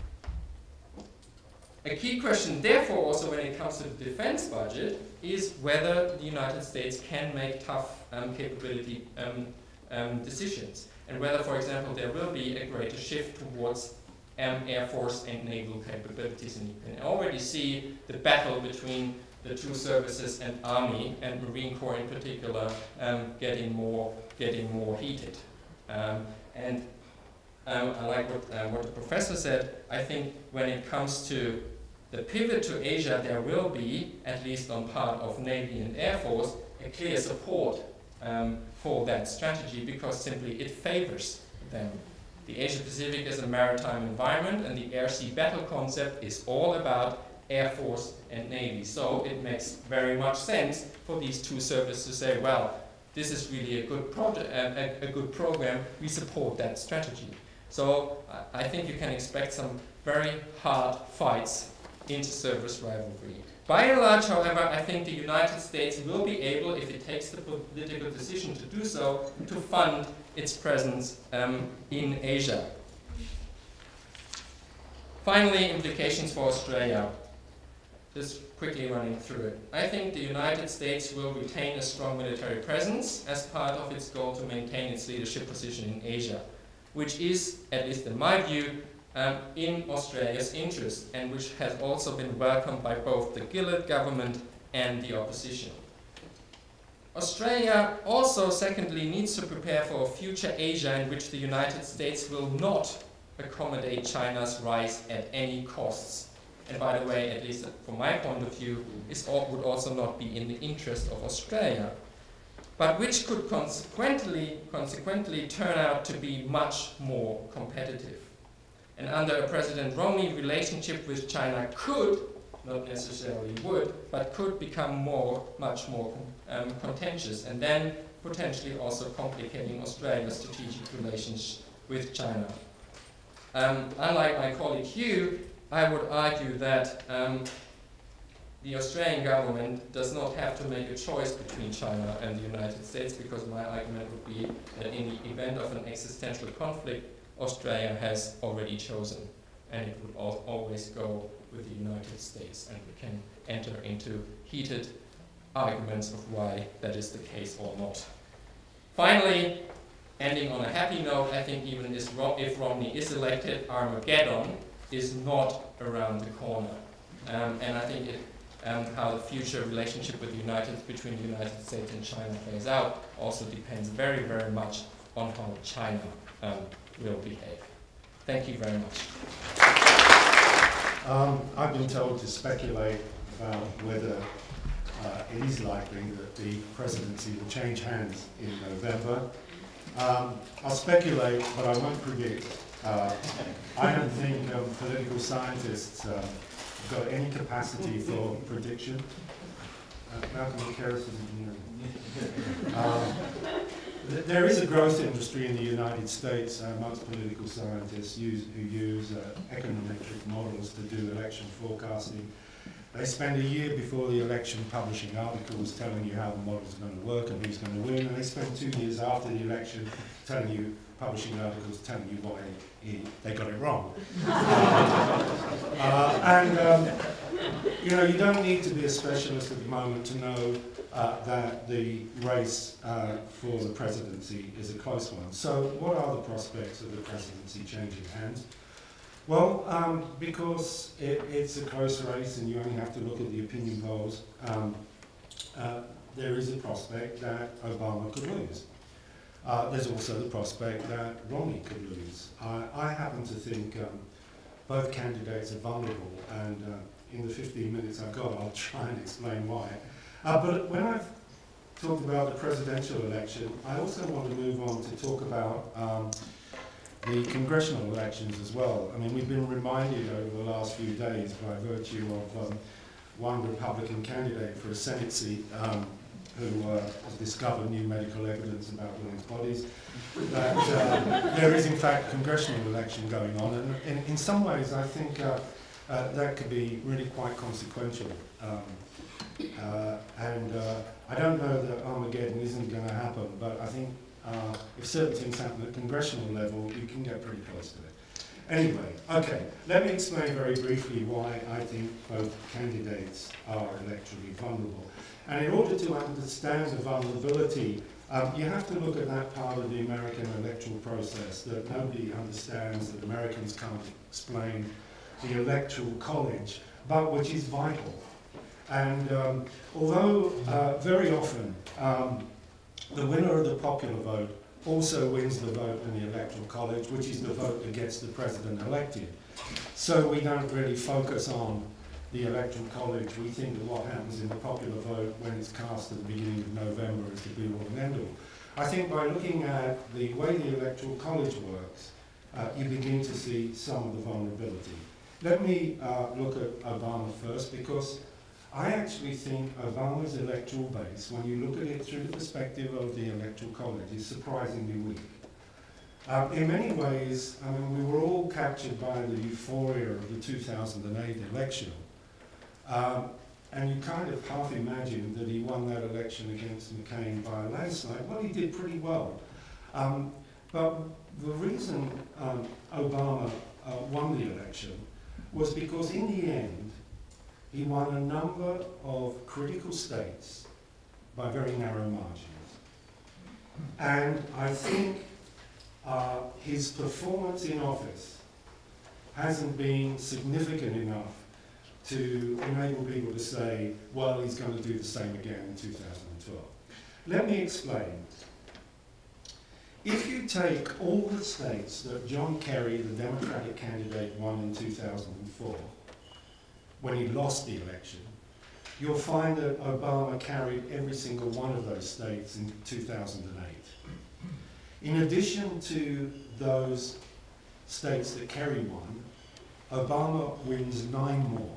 A key question, therefore, also when it comes to the defense budget, is whether the United States can make tough um, capability um, um, decisions, and whether, for example, there will be a greater shift towards um, Air Force and naval capabilities. And you can already see the battle between the two services and Army and Marine Corps in particular um, getting more getting more heated. Um, and um, I like what, uh, what the professor said. I think when it comes to the pivot to Asia, there will be, at least on part of Navy and Air Force, a clear support um, for that strategy, because simply it favors them. The Asia-Pacific is a maritime environment, and the air-sea battle concept is all about Air Force and Navy. So it makes very much sense for these two services to say, well, this is really a good project, a, a good program, we support that strategy. So I think you can expect some very hard fights inter-service rivalry. By and large, however, I think the United States will be able, if it takes the political decision to do so, to fund its presence um, in Asia. Finally, implications for Australia. Just quickly running through it. I think the United States will retain a strong military presence as part of its goal to maintain its leadership position in Asia, which is, at least in my view, Um, in Australia's interest, and which has also been welcomed by both the Gillard government and the opposition. Australia also, secondly, needs to prepare for a future Asia in which the United States will not accommodate China's rise at any costs. And by the way, at least from my point of view, this would also not be in the interest of Australia, but which could consequently, consequently turn out to be much more competitive. And under a President Romney, relationship with China could, not necessarily would, but could become more, much more um, contentious, and then potentially also complicating Australia's strategic relations with China. Um, unlike my colleague Hugh, I would argue that um, the Australian government does not have to make a choice between China and the United States, because my argument would be that in the event of an existential conflict, Australia has already chosen, and it would al always go with the United States, and we can enter into heated arguments of why that is the case or not. Finally, ending on a happy note, I think even if Romney is elected, Armageddon is not around the corner. Um, and I think it, um, how the future relationship with the United, between the United States and China plays out also depends very, very much on how China um, will behave. Thank you very much. Um, I've been told to speculate about whether uh, it is likely that the presidency will change hands in November. Um, I'll speculate, but I won't predict. Uh, I don't think um, political scientists uh, have got any capacity for prediction. Uh, Malcolm Carr is engineering. Um, th there is a growth industry in the United States uh, amongst political scientists use, who use uh, econometric models to do election forecasting. They spend a year before the election publishing articles telling you how the models are going to work and who's going to win, and they spend two years after the election telling you, publishing articles telling you why he, they got it wrong. uh, and, um, you know, you don't need to be a specialist at the moment to know uh, that the race uh, for the presidency is a close one. So what are the prospects of the presidency changing hands? Well, um, because it, it's a close race and you only have to look at the opinion polls, um, uh, there is a prospect that Obama could lose. Uh, there's also the prospect that Romney could lose. I, I happen to think um, both candidates are vulnerable, and uh, in the fifteen minutes I've got, I'll try and explain why. Uh, but when I've talked about the presidential election, I also want to move on to talk about um, the congressional elections as well. I mean, we've been reminded over the last few days by virtue of um, one Republican candidate for a Senate seat um, who uh, has discovered new medical evidence about women's bodies, that uh, there is in fact a congressional election going on, and in, in some ways I think uh, uh, that could be really quite consequential. Um, uh, and uh, I don't know that Armageddon isn't going to happen, but I think Uh, if certain things happen at congressional level, you can get pretty close to it. Anyway, okay, let me explain very briefly why I think both candidates are electorally vulnerable. And in order to understand the vulnerability, um, you have to look at that part of the American electoral process that nobody understands, that Americans can't explain, the electoral college, but which is vital. And um, although uh, very often um, the winner of the popular vote also wins the vote in the Electoral College, which is the vote that gets the president elected. So we don't really focus on the Electoral College. We think that what happens in the popular vote when it's cast at the beginning of November is the be-all and end-all. I think by looking at the way the Electoral College works, uh, you begin to see some of the vulnerability. Let me uh, look at Obama first, because I actually think Obama's electoral base, when you look at it through the perspective of the Electoral College, is surprisingly weak. Um, in many ways, I mean, we were all captured by the euphoria of the two thousand eight election, um, and you kind of half imagined that he won that election against McCain by a landslide. Well, he did pretty well. Um, but the reason um, Obama uh, won the election was because in the end, he won a number of critical states by very narrow margins. And I think uh, his performance in office hasn't been significant enough to enable people to say, well, he's going to do the same again in two thousand twelve. Let me explain. If you take all the states that John Kerry, the Democratic candidate, won in two thousand four, when he lost the election, you'll find that Obama carried every single one of those states in two thousand eight. In addition to those states that Kerry won, Obama wins nine more.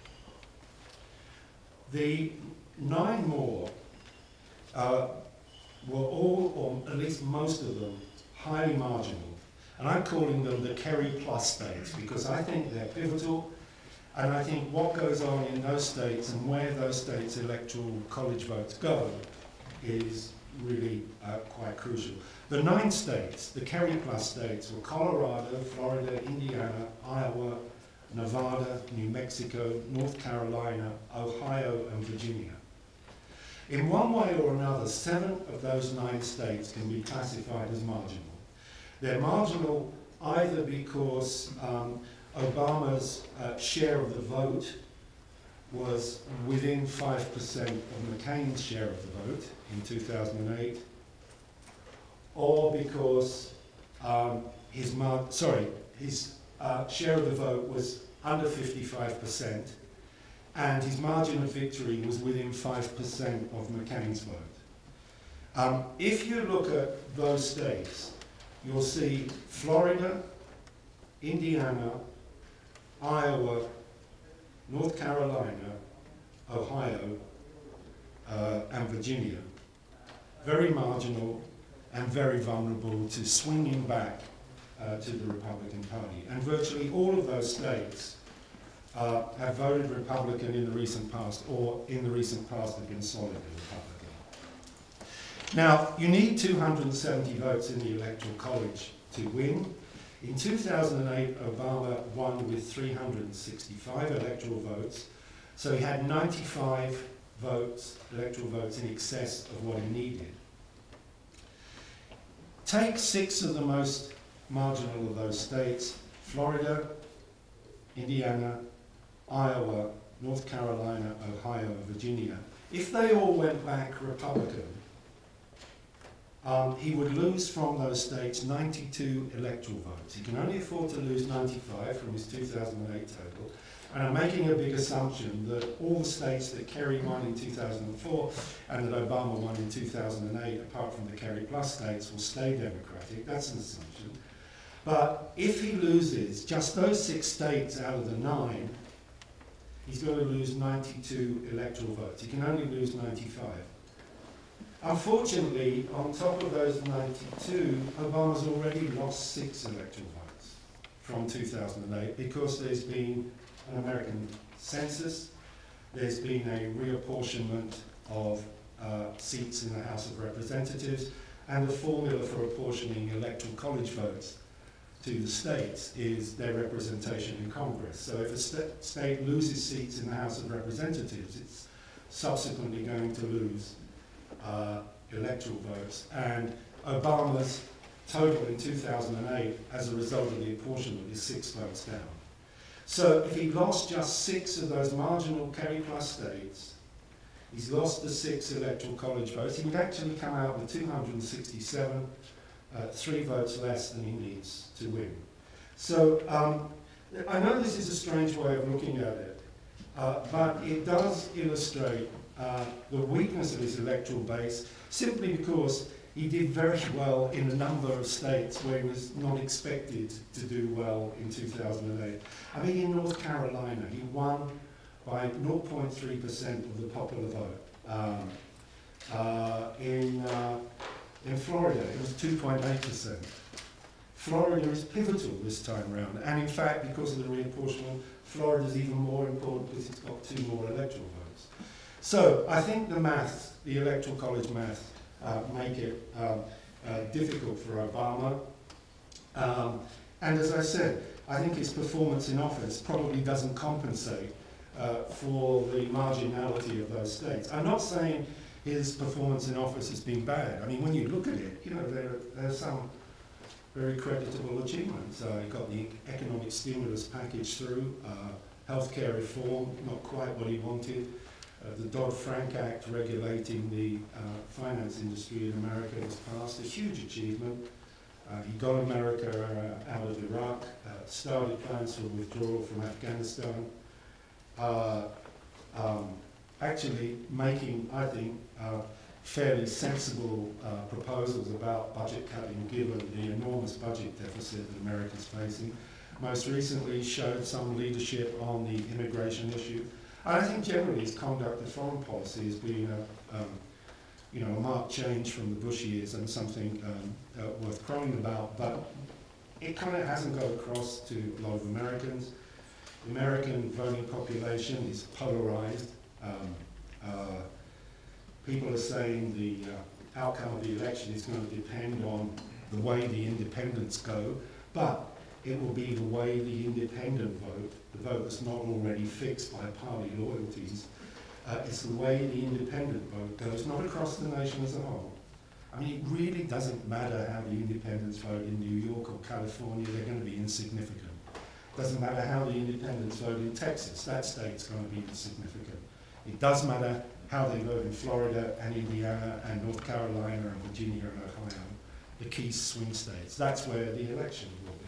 The nine more uh, were all, or at least most of them, highly marginal. And I'm calling them the Kerry plus states because I think they're pivotal. And I think what goes on in those states and where those states' electoral college votes go is really uh, quite crucial. The nine states, the Kerry plus states, were Colorado, Florida, Indiana, Iowa, Nevada, New Mexico, North Carolina, Ohio, and Virginia. In one way or another, seven of those nine states can be classified as marginal. They're marginal either because um, Obama's uh, share of the vote was within five percent of McCain's share of the vote in two thousand eight, or because um, his, mar sorry, his uh, share of the vote was under fifty-five percent, and his margin of victory was within five percent of McCain's vote. Um, if you look at those states, you'll see Florida, Indiana, Iowa, North Carolina, Ohio, uh, and Virginia, very marginal and very vulnerable to swinging back uh, to the Republican Party. And virtually all of those states uh, have voted Republican in the recent past, or in the recent past have been solidly Republican. Now, you need two hundred seventy votes in the Electoral College to win. In two thousand eight, Obama won with three hundred sixty-five electoral votes, so he had ninety-five votes, electoral votes in excess of what he needed. Take six of the most marginal of those states, Florida, Indiana, Iowa, North Carolina, Ohio, and Virginia. If they all went back Republican, Um, he would lose from those states ninety-two electoral votes. He can only afford to lose ninety-five from his two thousand eight total. And I'm making a big assumption that all the states that Kerry won in two thousand four and that Obama won in two thousand eight, apart from the Kerry Plus states, will stay Democratic. That's an assumption. But if he loses just those six states out of the nine, he's going to lose ninety-two electoral votes. He can only lose ninety-five. Unfortunately, on top of those ninety-two, Obama's already lost six electoral votes from two thousand eight because there's been an American census, there's been a reapportionment of uh, seats in the House of Representatives, and the formula for apportioning electoral college votes to the states is their representation in Congress. So if a st state loses seats in the House of Representatives, it's subsequently going to lose Uh, electoral votes, and Obama's total in two thousand eight as a result of the apportionment is six votes down. So if he lost just six of those marginal Kerry Plus states, he's lost the six electoral college votes, he would actually come out with two hundred sixty-seven, uh, three votes less than he needs to win. So um, I know this is a strange way of looking at it, uh, but it does illustrate Uh, the weakness of his electoral base, simply because he did very well in a number of states where he was not expected to do well in two thousand eight. I mean, in North Carolina, he won by zero point three percent of the popular vote. Um, uh, in, uh, in Florida, it was two point eight percent. Florida is pivotal this time round, and in fact, because of the reapportionment, Florida is even more important because it's got two more electoral votes. So I think the math, the electoral college math, uh, make it um, uh, difficult for Obama. Um, and as I said, I think his performance in office probably doesn't compensate uh, for the marginality of those states. I'm not saying his performance in office has been bad. I mean, when you look at it, you know, there, there are some very creditable achievements. Uh, he got the economic stimulus package through, uh, healthcare reform, not quite what he wanted. Uh, the Dodd-Frank Act regulating the uh, finance industry in America has passed, a huge achievement. Uh, he got America uh, out of Iraq, uh, started plans for withdrawal from Afghanistan, uh, um, actually making, I think, uh, fairly sensible uh, proposals about budget cutting given the enormous budget deficit that America's facing. Most recently showed some leadership on the immigration issue. I think generally his conduct of foreign policy has been a, um, you know, a marked change from the Bush years and something um, uh, worth crowing about, but it kind of hasn't got across to a lot of Americans. The American voting population is polarized. Um, uh, people are saying the uh, outcome of the election is going to depend on the way the independents go, but It will be the way the independent vote, the vote that's not already fixed by party loyalties, uh, it's the way the independent vote goes, not across the nation as a whole. I mean, it really doesn't matter how the independents vote in New York or California, they're going to be insignificant. It doesn't matter how the independents vote in Texas, that state's going to be insignificant. It does matter how they vote in Florida and Indiana and North Carolina and Virginia and Ohio, the key swing states. That's where the election will be.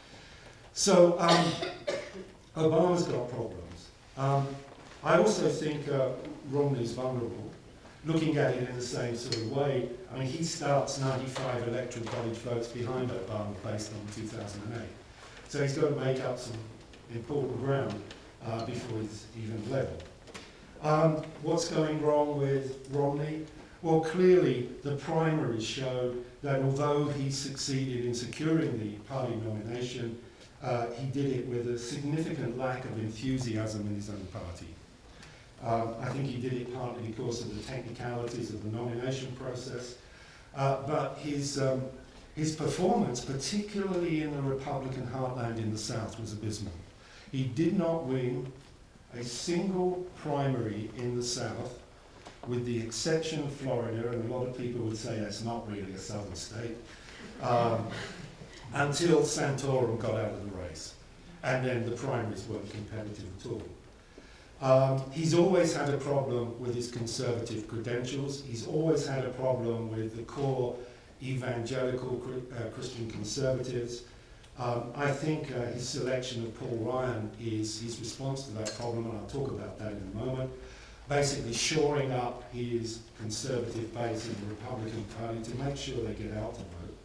So um, Obama's got problems. Um, I also think uh, Romney's vulnerable, looking at it in the same sort of way. I mean, he starts ninety-five electoral college votes behind Obama based on two thousand eight. So he's got to make up some important ground uh, before he's even level. Um, what's going wrong with Romney? Well, clearly the primaries showed that although he succeeded in securing the party nomination, uh, he did it with a significant lack of enthusiasm in his own party. Um, I think he did it partly because of the technicalities of the nomination process, uh, but his, um, his performance, particularly in the Republican heartland in the South, was abysmal. He did not win a single primary in the South, with the exception of Florida, and a lot of people would say that's not really a southern state, um, until Santorum got out of the race. And then the primaries weren't competitive at all. Um, he's always had a problem with his conservative credentials. He's always had a problem with the core evangelical uh, Christian conservatives. Um, I think uh, his selection of Paul Ryan is his response to that problem, and I'll talk about that in a moment. Basically shoring up his conservative base in the Republican Party to make sure they get out to vote.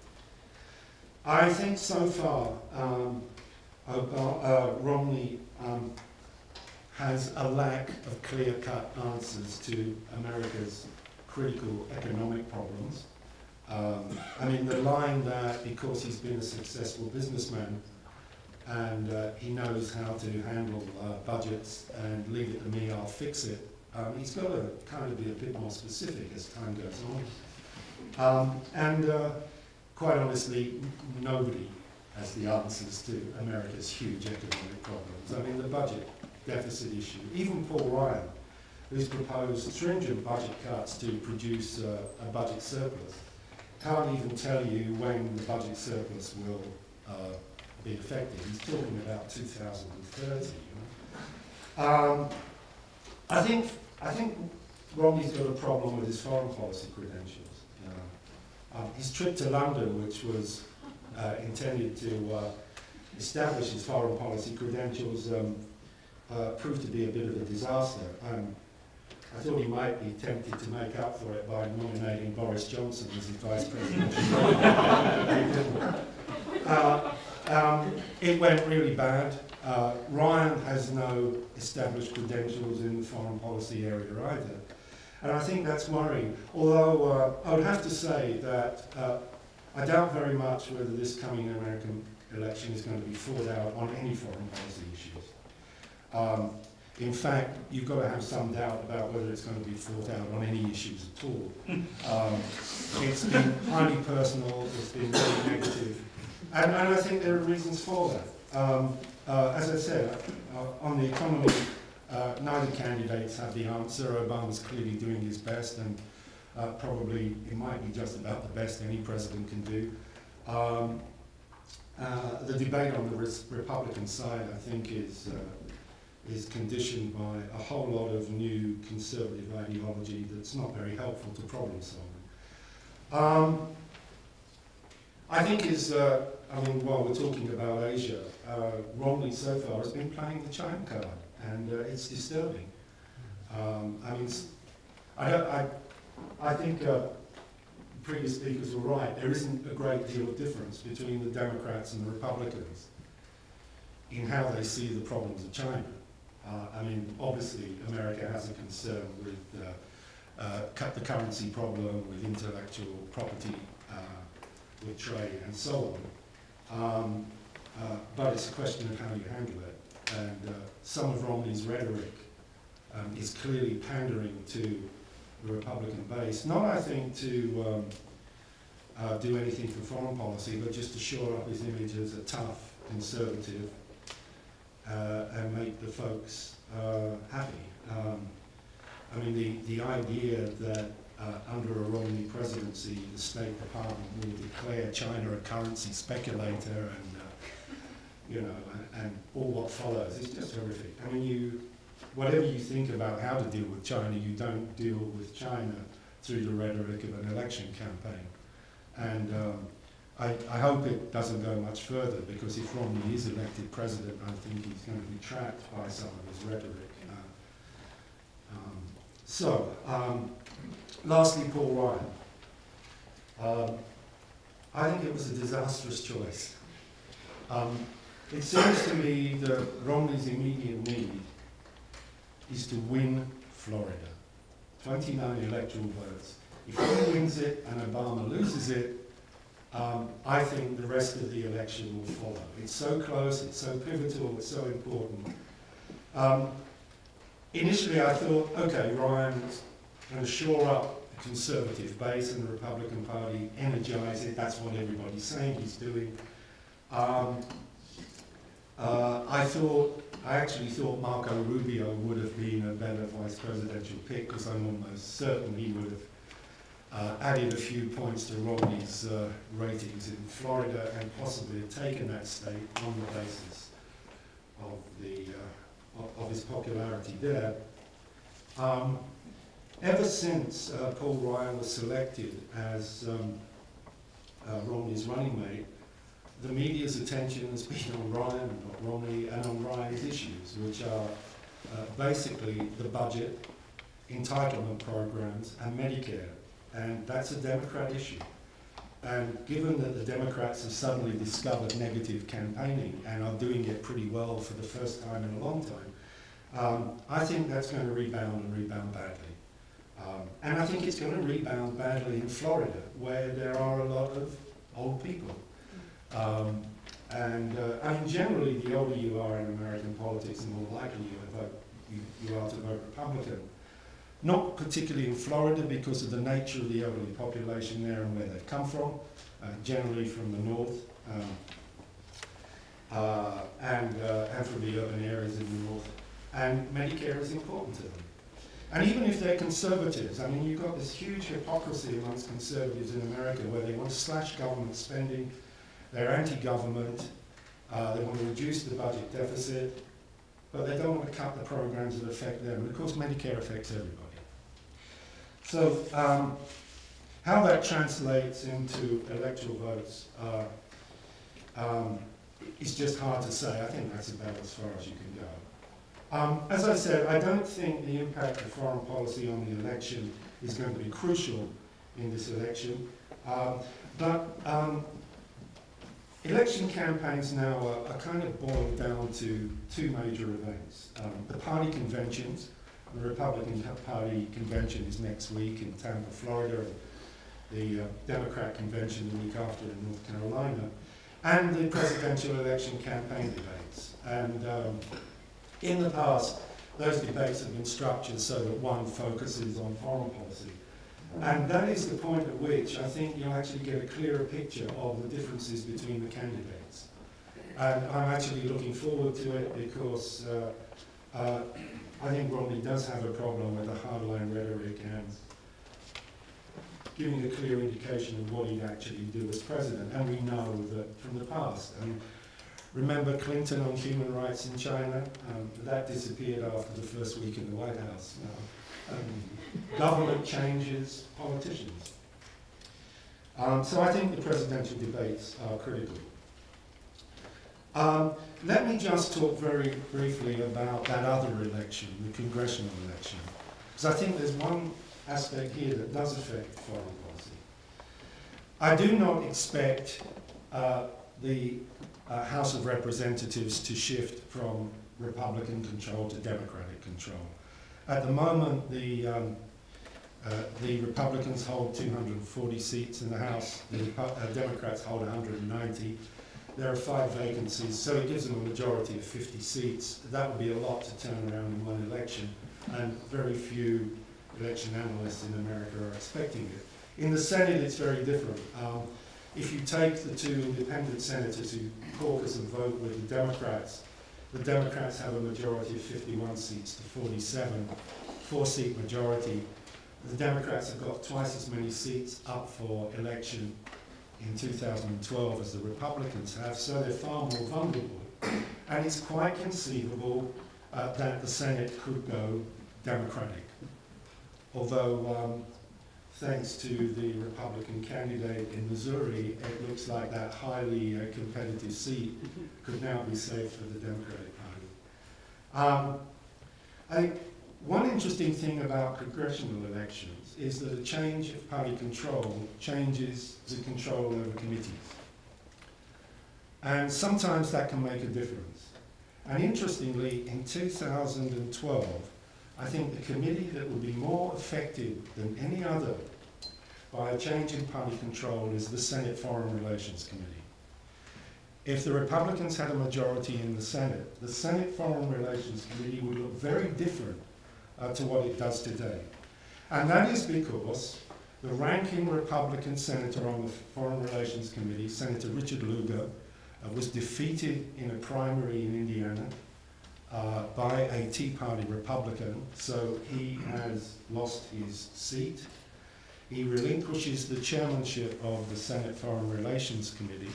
I think so far um, uh, Romney um, has a lack of clear-cut answers to America's critical economic problems. Um, I mean, the line that because he's been a successful businessman and uh, he knows how to handle uh, budgets and leave it to me, I'll fix it, um, he's got to kind of be a bit more specific as time goes on. Um, and uh, quite honestly, nobody has the answers to America's huge economic problems. I mean, the budget deficit issue, even Paul Ryan, who's proposed stringent budget cuts to produce uh, a budget surplus, can't even tell you when the budget surplus will uh, be effective. He's talking about two thousand thirty. You know? um, I think I think Romney's got a problem with his foreign policy credentials. Uh, um, his trip to London, which was uh, intended to uh, establish his foreign policy credentials, um, uh, proved to be a bit of a disaster. Um, I thought he might be tempted to make up for it by nominating Boris Johnson as his vice president. uh, um, it went really bad. Uh, Ryan has no established credentials in the foreign policy area either. And I think that's worrying. Although uh, I would have to say that uh, I doubt very much whether this coming American election is going to be fought out on any foreign policy issues. Um, In fact, you've got to have some doubt about whether it's going to be fought out on any issues at all. Um, it's been highly personal, it's been very negative, and, and I think there are reasons for that. Um, uh, as I said, uh, on the economy, uh, neither candidates have the answer. Obama's clearly doing his best, and uh, probably it might be just about the best any president can do. Um, uh, the debate on the Republican side, I think, is uh, is conditioned by a whole lot of new conservative ideology that's not very helpful to problem solving. Um, I think is, uh, I mean, while we're talking about Asia, uh, Romney so far has been playing the China card, and uh, it's disturbing. Um, I mean, I, don't, I, I think uh, previous speakers were right. There isn't a great deal of difference between the Democrats and the Republicans in how they see the problems of China. Uh, I mean, obviously, America has a concern with uh, uh, cut the currency problem, with intellectual property, uh, with trade, and so on. Um, uh, but it's a question of how you handle it. And uh, some of Romney's rhetoric um, is clearly pandering to the Republican base, not, I think, to um, uh, do anything for foreign policy, but just to shore up his image as a tough conservative uh, and make the folks uh, happy. Um, I mean, the, the idea that uh, under a Romney presidency, the State Department will declare China a currency speculator and, uh, you know, and, and all what follows is just horrific. I mean, you, whatever you think about how to deal with China, you don't deal with China through the rhetoric of an election campaign. And um, I, I hope it doesn't go much further, because if Romney is elected president, I think he's going to be trapped by some of his rhetoric. Uh, um, so, um, lastly, Paul Ryan. Um, I think it was a disastrous choice. Um, it seems to me that Romney's immediate need is to win Florida. twenty-nine electoral votes. If he wins it and Obama loses it, um, I think the rest of the election will follow. It's so close, it's so pivotal, it's so important. Um, initially I thought, okay, Ryan's going to shore up the Conservative base and the Republican Party, energize it, that's what everybody's saying he's doing. Um, uh, I thought, I actually thought Marco Rubio would have been a better vice presidential pick, because I'm almost certain he would have uh, added a few points to Romney's uh, ratings in Florida and possibly have taken that state on the basis of, the, uh, of, of his popularity there. Um, ever since uh, Paul Ryan was selected as um, uh, Romney's running mate, the media's attention has been on Ryan, not Romney, and on Ryan's issues, which are uh, basically the budget, entitlement programs, and Medicare. And that's a Democrat issue. And given that the Democrats have suddenly discovered negative campaigning and are doing it pretty well for the first time in a long time, um, I think that's going to rebound and rebound badly. Um, and I think it's going to rebound badly in Florida, where there are a lot of old people. Um, and uh, I mean, generally, the older you are in American politics, the more likely you, vote, you, you are to vote Republican. Not particularly in Florida, because of the nature of the elderly population there and where they've come from, uh, generally from the north, um, uh, and, uh, and from the urban areas in the north. And Medicare is important to them. And even if they're conservatives, I mean, you've got this huge hypocrisy amongst conservatives in America where they want to slash government spending, they're anti-government, uh, they want to reduce the budget deficit, but they don't want to cut the programs that affect them. And of course, Medicare affects everybody. So um, how that translates into electoral votes uh, um, is just hard to say. I think that's about as far as you can go. Um, as I said, I don't think the impact of foreign policy on the election is going to be crucial in this election. Um, but um, election campaigns now are, are kind of boiled down to two major events. Um, the party conventions. The Republican Party convention is next week in Tampa, Florida, and the uh, Democrat convention the week after in North Carolina, and the presidential election campaign debates. And um, in the past, those debates have been structured so that one focuses on foreign policy. And that is the point at which I think you'll actually get a clearer picture of the differences between the candidates. And I'm actually looking forward to it because uh, uh, I think Romney does have a problem with the hardline rhetoric and giving a clear indication of what he'd actually do as president. And we know that from the past. I mean, remember Clinton on human rights in China? Um, that disappeared after the first week in the White House. Uh, um, government changes, politicians. Um, so I think the presidential debates are critical. Um, let me just talk very briefly about that other election, the congressional election. Because I think there's one aspect here that does affect foreign policy. I do not expect uh, the uh, House of Representatives to shift from Republican control to Democratic control. At the moment, the, um, uh, the Republicans hold two hundred forty seats in the House, the Repu uh, Democrats hold one hundred ninety. There are five vacancies, so it gives them a majority of fifty seats. That would be a lot to turn around in one election, and very few election analysts in America are expecting it. In the Senate, it's very different. Um, if you take the two independent senators who caucus and vote with the Democrats, the Democrats have a majority of fifty-one seats to forty-seven, four-seat majority. The Democrats have got twice as many seats up for election in two thousand twelve as the Republicans have, so they're far more vulnerable. And it's quite conceivable uh, that the Senate could go Democratic. Although, um, thanks to the Republican candidate in Missouri, it looks like that highly uh, competitive seat could now be saved for the Democratic Party. Um, I think one interesting thing about congressional elections is that a change of party control changes the control over committees. And sometimes that can make a difference. And interestingly, in two thousand twelve, I think the committee that would be more effective than any other by a change in party control is the Senate Foreign Relations Committee. If the Republicans had a majority in the Senate, the Senate Foreign Relations Committee would look very different uh, to what it does today. And that is because the ranking Republican senator on the Foreign Relations Committee, Senator Richard Lugar, uh, was defeated in a primary in Indiana uh, by a Tea Party Republican, so he has lost his seat. He relinquishes the chairmanship of the Senate Foreign Relations Committee.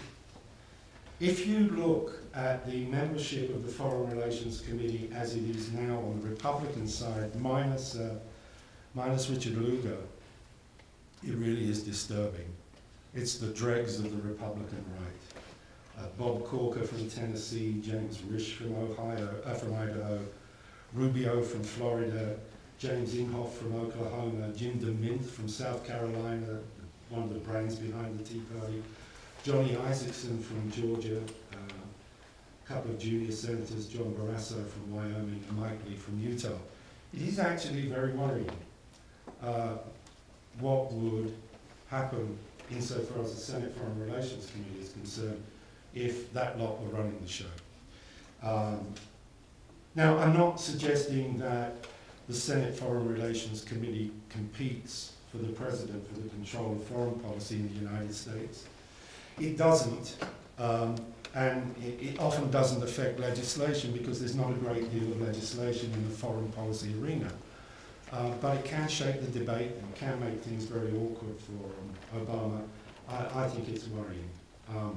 If you look at the membership of the Foreign Relations Committee as it is now on the Republican side, minus, uh, minus Richard Lugar, it really is disturbing. It's the dregs of the Republican right. Uh, Bob Corker from Tennessee, James Risch from Ohio, uh, from Idaho, Rubio from Florida, James Inhofe from Oklahoma, Jim DeMint from South Carolina, one of the brains behind the Tea Party, Johnny Isakson from Georgia, uh, a couple of junior senators, John Barrasso from Wyoming, and Mike Lee from Utah. It is actually very worrying uh, what would happen insofar as the Senate Foreign Relations Committee is concerned if that lot were running the show. Um, now, I'm not suggesting that the Senate Foreign Relations Committee competes for the President for the control of foreign policy in the United States. It doesn't, um, and it, it often doesn't affect legislation because there's not a great deal of legislation in the foreign policy arena. Uh, but it can shape the debate and can make things very awkward for um, Obama. I, I think it's worrying. Um,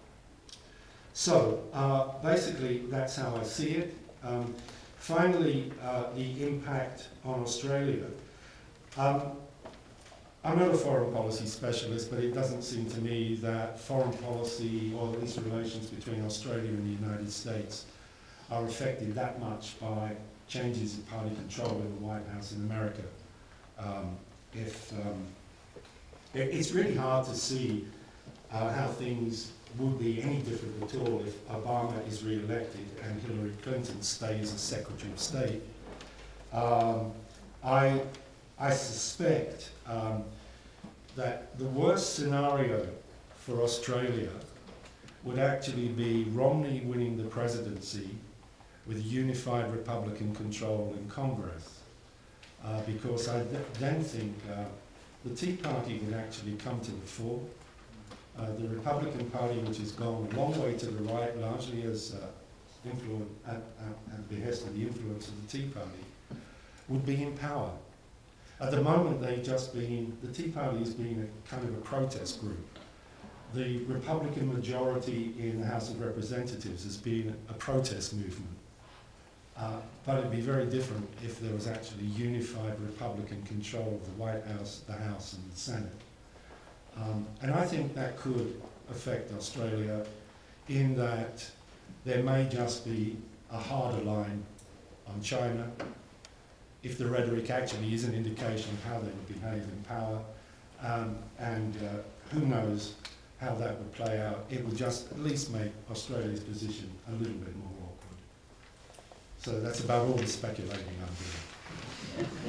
so, uh, basically, that's how I see it. Um, finally, uh, the impact on Australia. Um, I'm not a foreign policy specialist, but it doesn't seem to me that foreign policy, or at least relations between Australia and the United States, are affected that much by changes in party control in the White House in America. Um, if um, it, it's really hard to see uh, how things would be any different at all if Obama is re-elected and Hillary Clinton stays as Secretary of State. Um, I, I suspect um, that the worst scenario for Australia would actually be Romney winning the presidency with unified Republican control in Congress, uh, because I th then think uh, the Tea Party would actually come to the fore. Uh, the Republican Party, which has gone a long way to the right, largely as uh, influence, at, at, at behest of the influence of the Tea Party, would be in power. At the moment, they've just been, the Tea Party has been a kind of a protest group. The Republican majority in the House of Representatives has been a protest movement. Uh, but it'd be very different if there was actually unified Republican control of the White House, the House, and the Senate. Um, and I think that could affect Australia in that there may just be a harder line on China if the rhetoric actually is an indication of how they would behave in power. Um, and uh, who knows how that would play out. It would just at least make Australia's position a little bit more awkward. So that's about all the speculating I'm doing.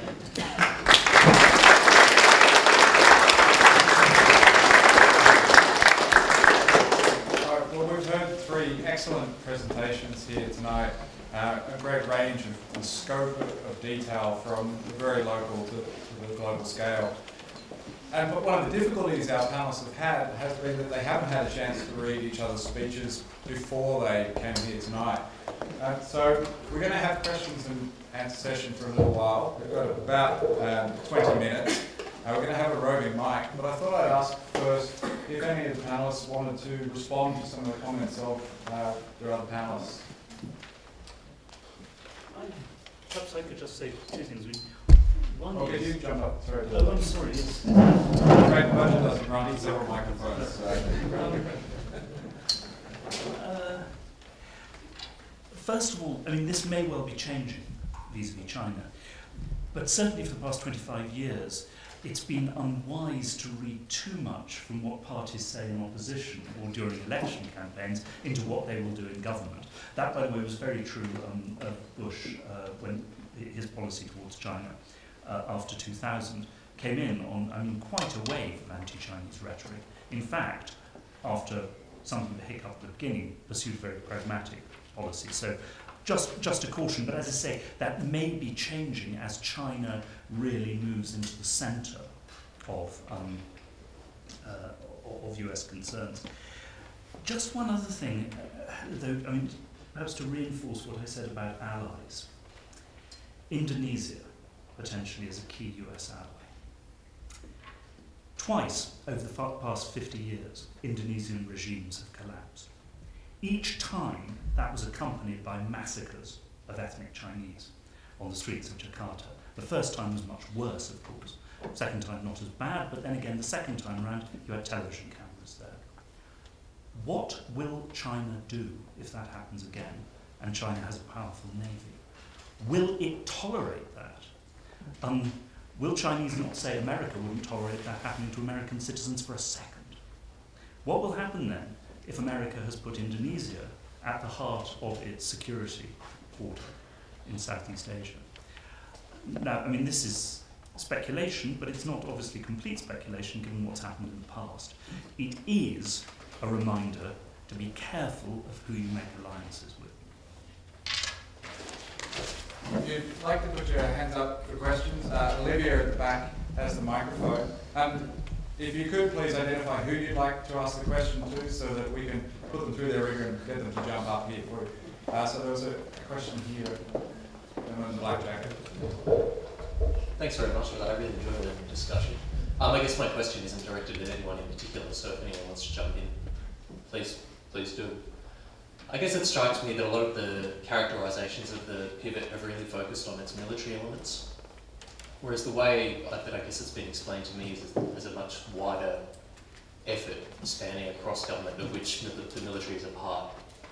Well, we've heard three excellent presentations here tonight, uh, a great range of, of scope of, of detail from the very local to, to the global scale. and but one of the difficulties our panelists have had has been that they haven't had a chance to read each other's speeches before they came here tonight. Uh, so we're going to have questions and answer session for a little while. We've got about um, twenty minutes. Uh, we're going to have a roving mic, but I thought I'd ask first if any of the panelists wanted to respond to some of the comments of uh, their other panelists. Perhaps I could just say two things. One Oh, could is... you jump up? Sorry. Oh, I'm sorry, yes. The great budget doesn't run in several microphones. So. Uh, first of all, I mean, this may well be changing vis-à-vis China, but certainly for the past twenty-five years, it's been unwise to read too much from what parties say in opposition or during election campaigns into what they will do in government. That, by the way, was very true um, of Bush uh, when his policy towards China uh, after two thousand came in on, I mean, quite a wave of anti-Chinese rhetoric. In fact, after something of a hiccup at the beginning, pursued very pragmatic policy. So just, just a caution, but as I say, that may be changing as China really moves into the centre of, um, uh, of U S concerns. Just one other thing, uh, though, I mean, perhaps to reinforce what I said about allies. Indonesia, potentially, is a key U S ally. Twice over the past fifty years, Indonesian regimes have collapsed. Each time, that was accompanied by massacres of ethnic Chinese on the streets of Jakarta. The first time was much worse, of course. Second time, not as bad, but then again, the second time around, you had television cameras there. What will China do if that happens again, and China has a powerful navy? Will it tolerate that? Um, will Chinese not say America wouldn't tolerate that happening to American citizens for a second? What will happen then if America has put Indonesia at the heart of its security order in Southeast Asia? Now, I mean, this is speculation, but it's not obviously complete speculation given what's happened in the past. It is a reminder to be careful of who you make alliances with. If you'd like to put your hands up for questions, uh, Olivia at the back has the microphone. Um, if you could please identify who you'd like to ask the question to so that we can put them through their ringer and get them to jump up here for you. Uh, so there was a, a question here, and in the black jacket. Thanks very much for that. I really enjoyed the discussion. Um, I guess my question isn't directed at anyone in particular, so if anyone wants to jump in, please, please do. I guess it strikes me that a lot of the characterisations of the pivot have really focused on its military elements, whereas the way that I guess it's been explained to me is, is a much wider effort spanning across government of which the military is a part.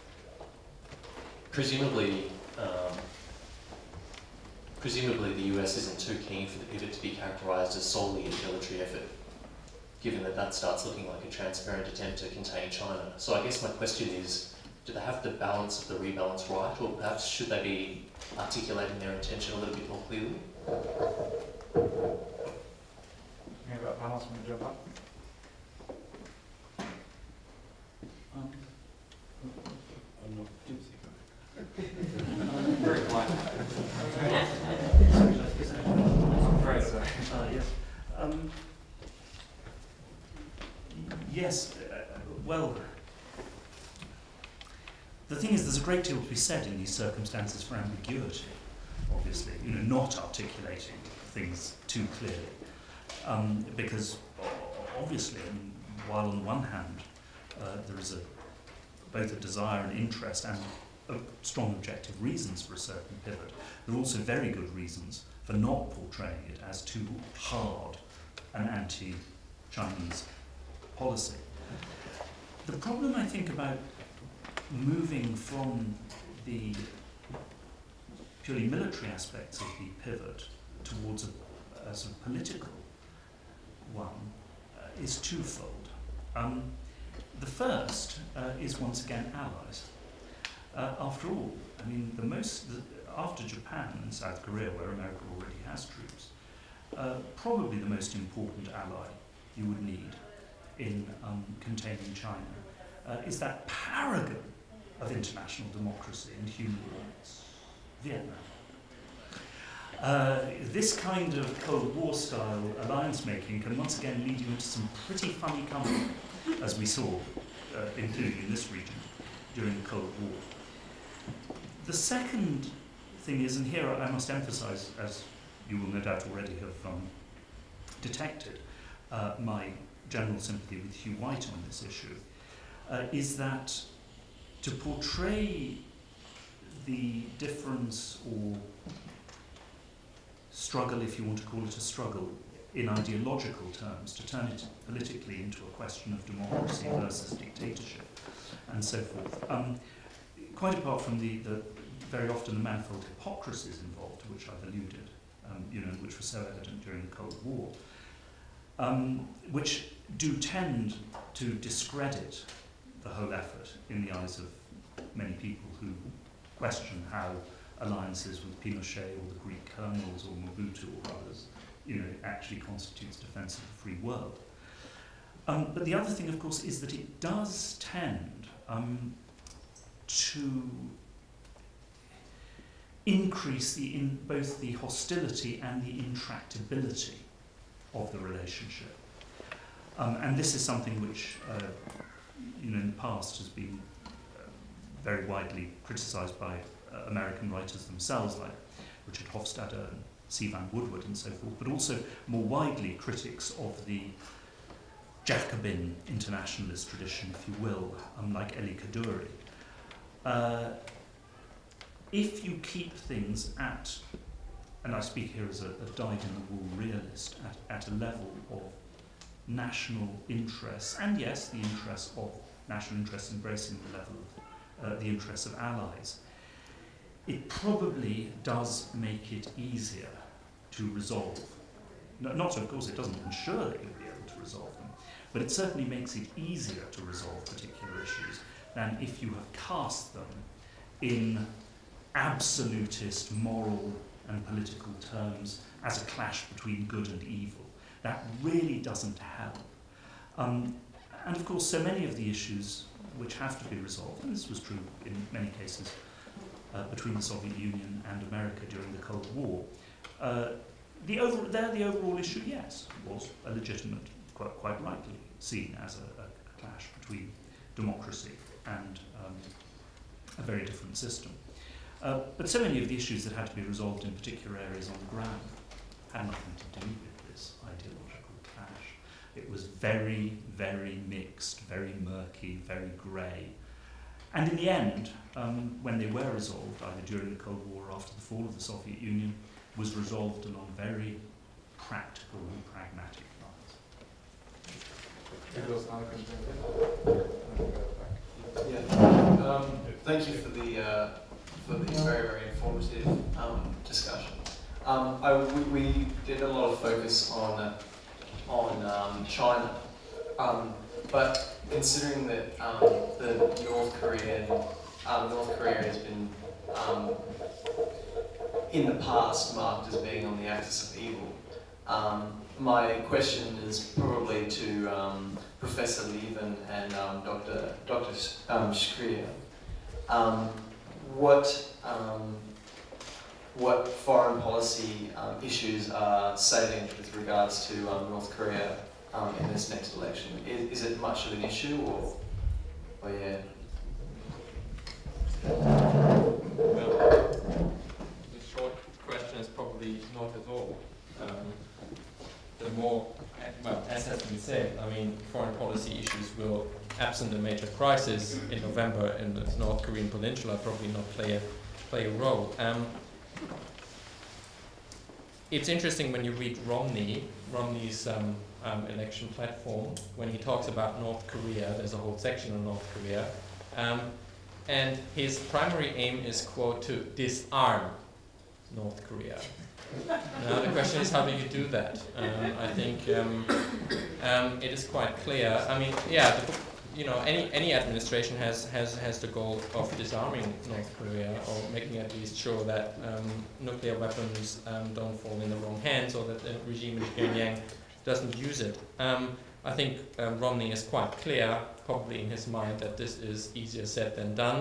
Presumably, um, presumably the U S isn't too keen for the pivot to be characterised as solely a military effort, given that that starts looking like a transparent attempt to contain China. So I guess my question is, do they have the balance of the rebalance right, or perhaps should they be articulating their intention a little bit more clearly? Any about panels want to jump up? Um, I'm not Very polite. I'm afraid so. Uh, yes. Um, yes, uh, well, the thing is, there's a great deal to be said in these circumstances for ambiguity, obviously, you know, not articulating things too clearly. Um, because, obviously, I mean, while on the one hand, uh, there is a, both a desire and interest and uh, strong objective reasons for a certain pivot, there are also very good reasons for not portraying it as too hard an anti-Chinese policy. The problem, I think, about moving from the purely military aspects of the pivot towards a, a sort of political one uh, is twofold. Um, the first uh, is once again allies. Uh, after all, I mean, the most the, after Japan and South Korea, where America already has troops, uh, probably the most important ally you would need in um, containing China uh, is that paragon of international democracy and human rights, Vietnam. Uh, this kind of Cold War style alliance making can once again lead you into some pretty funny company, as we saw, uh, including in this region, during the Cold War. The second thing is, and here I must emphasize, as you will no doubt already have um, detected, uh, my general sympathy with Hugh White on this issue, uh, is that to portray the difference or struggle, if you want to call it a struggle, in ideological terms, to turn it politically into a question of democracy versus dictatorship, and so forth. Um, quite apart from the, the very often the manifold hypocrisies involved, to which I've alluded, um, you know, which were so evident during the Cold War, um, which do tend to discredit the whole effort in the eyes of many people who question how alliances with Pinochet or the Greek colonels or Mobutu or others, you know, actually constitutes defense of the free world. Um, but the other thing, of course, is that it does tend um, to increase the in both the hostility and the intractability of the relationship. Um, and this is something which, uh, you know, in the past has been uh, very widely criticized by uh, American writers themselves, like Richard Hofstadter and C. Van Woodward and so forth, but also more widely critics of the Jacobin internationalist tradition, if you will, um, like Elie Kaduri. Uh, if you keep things at, and I speak here as a, a dyed-in-the-wool realist, at, at a level of national interests, and yes, the interests of national interests embracing the level of uh, the interests of allies, it probably does make it easier to resolve. No, not, of course, it doesn't ensure that you'll be able to resolve them, but it certainly makes it easier to resolve particular issues than if you have cast them in absolutist moral and political terms as a clash between good and evil. That really doesn't help. Um, and of course, so many of the issues which have to be resolved, and this was true in many cases uh, between the Soviet Union and America during the Cold War, uh, the over, there the overall issue, yes, was a legitimate, quite, quite rightly seen as a, a clash between democracy and um, a very different system. Uh, but so many of the issues that had to be resolved in particular areas on the ground had nothing to do with this ideological clash. It was very, very mixed, very murky, very grey. And in the end, um, when they were resolved, either during the Cold War or after the fall of the Soviet Union, was resolved along very practical and pragmatic lines. Yeah. Um, thank you for the uh, for the very very informative um, discussion. Um, I, we, we did a lot of focus on uh, on um, China, um, but considering that um, the North Korean um, North Korea has been um, in the past marked as being on the axis of evil, um, my question is probably to um, Professor Lieven and um, Doctor Doctor Um, Schreer. Um, what um, what foreign policy um, issues are salient with regards to um, North Korea um, in this next election? Is, is it much of an issue, or, or yeah? Well, the short question is probably not at all. Um, the more, well, as has been said, I mean, foreign policy issues will, absent a major crisis in November in the North Korean peninsula, probably not play a play a role. Um, it's interesting when you read Romney, Romney's um, um, election platform, when he talks about North Korea. There's a whole section on North Korea, um, and his primary aim is, quote, to disarm North Korea. Now the question is, how do you do that? Um, I think um, um, it is quite clear. I mean, yeah, the, you know, any any administration has has has the goal of disarming North Korea, or making at least sure that um, nuclear weapons um, don't fall in the wrong hands, or that the regime in Pyongyang doesn't use it. Um, I think um, Romney is quite clear, probably in his mind, that this is easier said than done.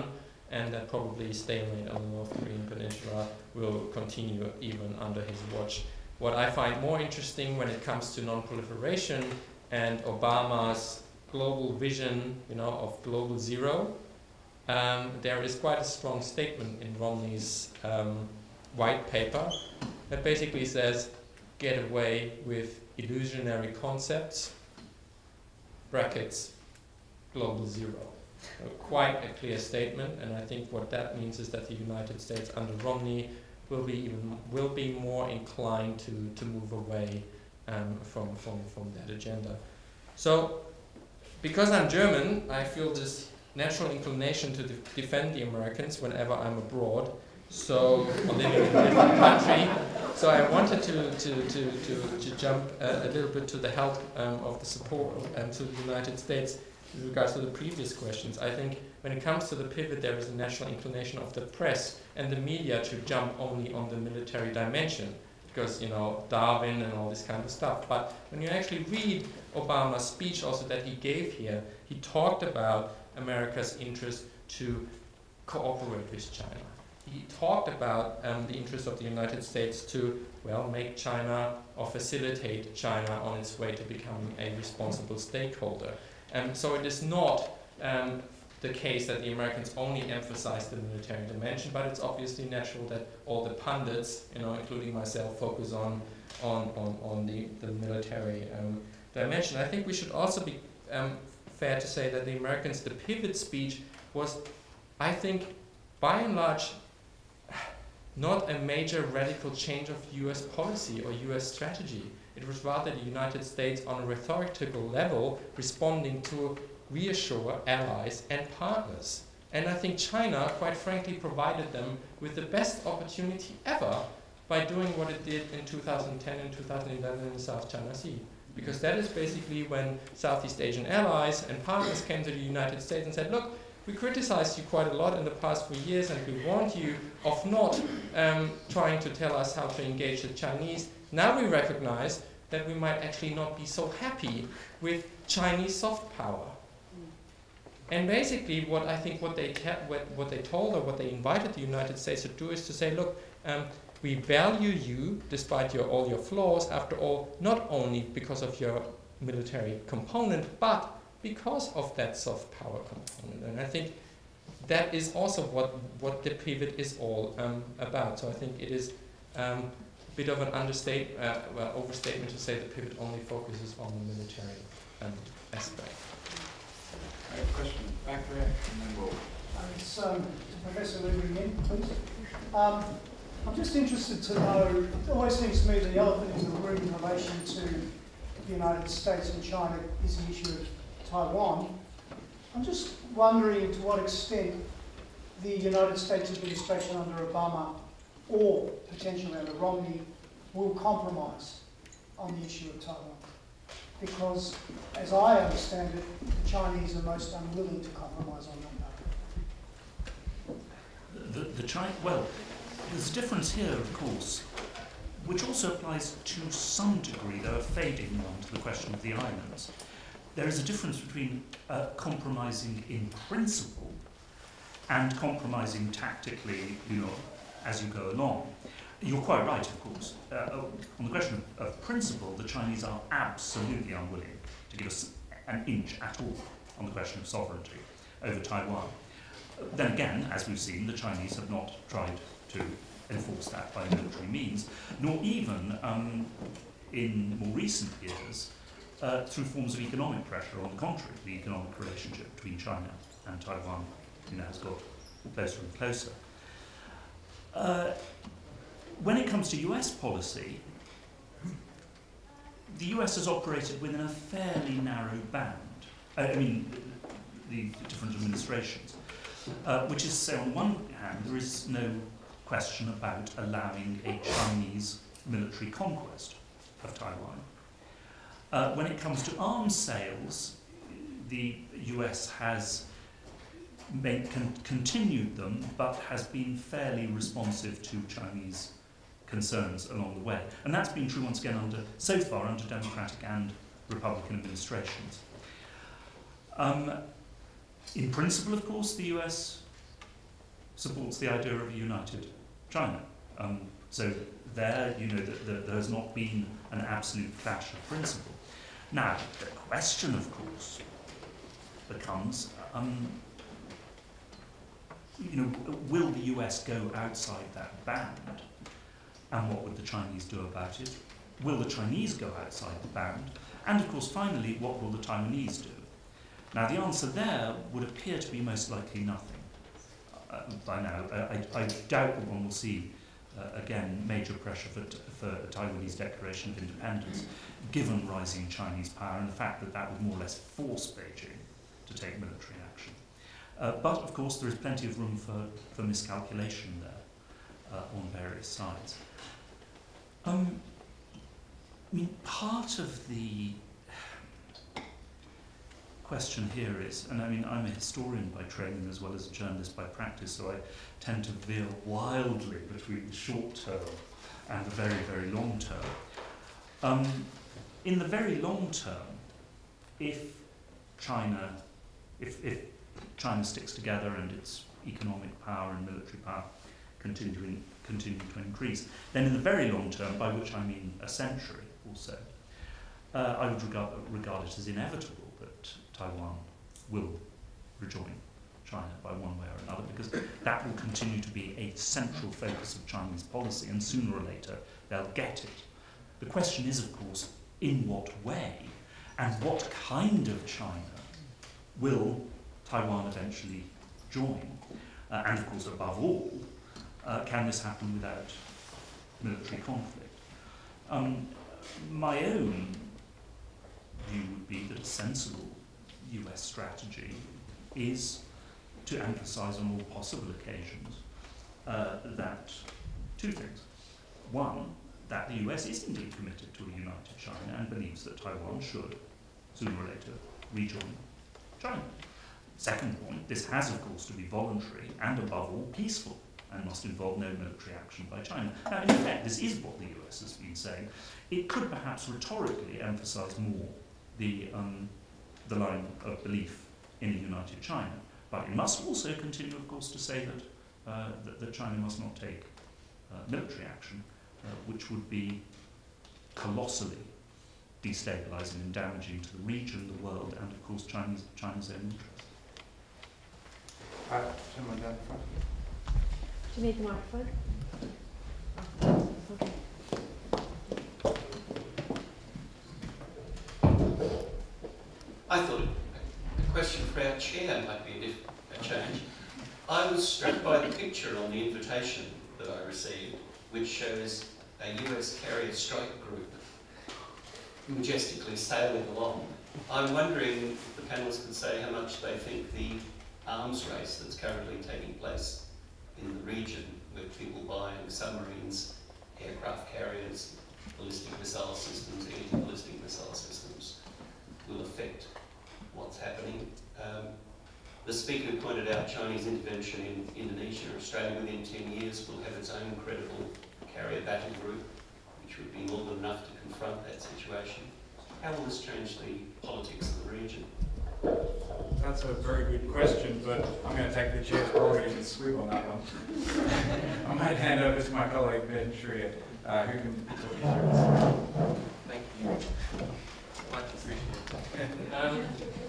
and that probably stalemate on the North Korean peninsula will continue even under his watch. What I find more interesting when it comes to non-proliferation and Obama's global vision, you know, of global zero, um, there is quite a strong statement in Romney's um, white paper that basically says, get away with illusionary concepts, brackets, global zero. So quite a clear statement, and I think what that means is that the United States under Romney will be even, will be more inclined to, to move away um, from, from, from that agenda. So, because I'm German, I feel this natural inclination to de defend the Americans whenever I'm abroad, so, or living in a different country. So I wanted to, to, to, to, to jump uh, a little bit to the help um, of the support um, to the United States with regards to the previous questions. I think when it comes to the pivot, there is a natural inclination of the press and the media to jump only on the military dimension, because, you know, Darwin and all this kind of stuff. But when you actually read Obama's speech also that he gave here, he talked about America's interest to cooperate with China. He talked about um, the interest of the United States to, well, make China or facilitate China on its way to becoming a responsible stakeholder. And so it is not um, the case that the Americans only emphasize the military dimension, but it's obviously natural that all the pundits, you know, including myself, focus on on on, on the, the military um, dimension. I think we should also be um, fair to say that the Americans, the pivot speech was, I think, by and large, not a major radical change of U S policy or U S strategy. It was rather the United States on a rhetorical level responding to reassure allies and partners. And I think China, quite frankly, provided them with the best opportunity ever by doing what it did in two thousand ten and two thousand eleven in the South China Sea. Because that is basically when Southeast Asian allies and partners came to the United States and said, look, we criticized you quite a lot in the past few years and we warned you of not um, trying to tell us how to engage the Chinese. Now we recognize that we might actually not be so happy with Chinese soft power. And basically what I think what they, what, what they told or what they invited the United States to do is to say, look, um, we value you despite your, all your flaws, after all, not only because of your military component, but because of that soft power component. And I think that is also what, what the pivot is all um, about. So I think it is um, a bit of an understate, uh, well, overstatement to say the pivot only focuses on the military um, aspect. I have a question back there, and then we'll... Uh, it's um, to Professor Lieven again, please. Um, I'm just interested to know, it always seems to me the elephant in the room in relation to the United States and China is the issue of Taiwan. I'm just wondering to what extent the United States administration under Obama or potentially under Romney will compromise on the issue of Taiwan. Because, as I understand it, the Chinese are most unwilling to compromise on that matter. The, the China, well, there's a difference here, of course, which also applies to some degree, though a fading one, to the question of the islands. There is a difference between uh, compromising in principle and compromising tactically, you know, as you go along. You're quite right, of course. Uh, on the question of, of principle, the Chinese are absolutely unwilling to give us an inch at all on the question of sovereignty over Taiwan. Uh, then again, as we've seen, the Chinese have not tried to enforce that by military means, nor even um, in more recent years uh, through forms of economic pressure. On the contrary, the economic relationship between China and Taiwan, you know, has got closer and closer. Uh, When it comes to U S policy, the U S has operated within a fairly narrow band. Uh, I mean, the, the different administrations, uh, which is to say, on one hand, there is no question about allowing a Chinese military conquest of Taiwan. Uh, when it comes to arms sales, the U S has made, con continued them, but has been fairly responsive to Chinese concerns along the way. And that's been true once again under, so far, under Democratic and Republican administrations. Um, in principle, of course, the U S supports the idea of a united China. Um, so there, you know, that, that there has not been an absolute clash of principle. Now, the question, of course, becomes, um, you know, will the U S go outside that band? And what would the Chinese do about it? Will the Chinese go outside the band? And of course, finally, what will the Taiwanese do? Now, the answer there would appear to be most likely nothing uh, by now. I, I doubt that one will see, uh, again, major pressure for, t for a Taiwanese declaration of independence, given rising Chinese power and the fact that that would more or less force Beijing to take military action. Uh, but, of course, there is plenty of room for, for miscalculation there uh, on various sides. Um, I mean, part of the question here is, and I mean, I'm a historian by training as well as a journalist by practice, so I tend to veer wildly between the short term and the very, very long term. Um, in the very long term, if China, if, if China sticks together and its economic power and military power continuing, continue to increase, then in the very long term, by which I mean a century or so, uh, I would regard, regard it as inevitable that Taiwan will rejoin China by one way or another, because that will continue to be a central focus of Chinese policy, and sooner or later they'll get it. The question is, of course, in what way and what kind of China will Taiwan eventually join? Uh, and of course, above all, uh, can this happen without military conflict? Um, my own view would be that a sensible U S strategy is to emphasize on all possible occasions uh, that two things. One, that the U S is indeed committed to a united China and believes that Taiwan should, sooner or later, rejoin China. Second point, this has of course to be voluntary and above all peaceful and must involve no military action by China. Now in effect this is what the U S has been saying. It could perhaps rhetorically emphasize more the, um, the line of belief in a united China, but it must also continue of course to say that, uh, that, that China must not take uh, military action, uh, which would be colossally destabilizing and damaging to the region, the world, and of course Chinese, China's own interests. Uh, someone down the front. Do you need the microphone? Oh, okay. I thought a question for our chair might be a, diff a change. I was struck by the picture on the invitation that I received, which shows a U S carrier strike group majestically sailing along. I'm wondering if the panelists could say how much they think the arms race that's currently taking place in the region, with people buying submarines, aircraft carriers, ballistic missile systems, anti-ballistic missile systems, will affect what's happening. Um, the speaker pointed out Chinese intervention in Indonesia. Australia within ten years will have its own credible carrier battle group, which would be more than enough to confront that situation. How will this change the politics of the region? That's a very good question, but I'm going to take the chair's prerogative and sweep on that one. I might hand over to my colleague Ben Schreer, uh, who can talk you through this. Thank you. Much appreciated. Um,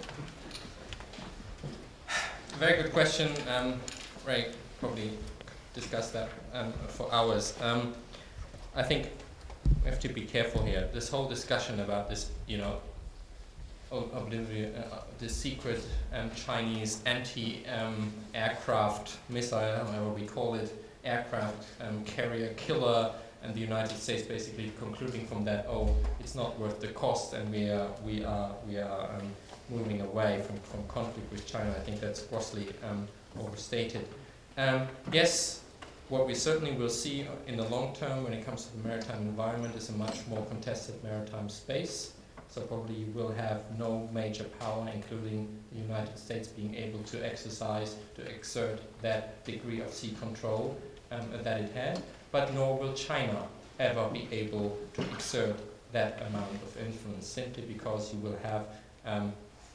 very good question. Um, Ray probably discussed that um, for hours. Um, I think we have to be careful here. This whole discussion about this, you know, oblivion, uh, the secret um, Chinese anti-aircraft um, missile, however we call it, aircraft um, carrier killer, and the United States basically concluding from that, oh, it's not worth the cost, and we are we are we are um, moving away from, from conflict with China. I think that's grossly um, overstated. Um, yes, what we certainly will see in the long term when it comes to the maritime environment is a much more contested maritime space. So probably you will have no major power, including the United States, being able to exercise, to exert that degree of sea control um, that it had. But nor will China ever be able to exert that amount of influence, simply because you will have um,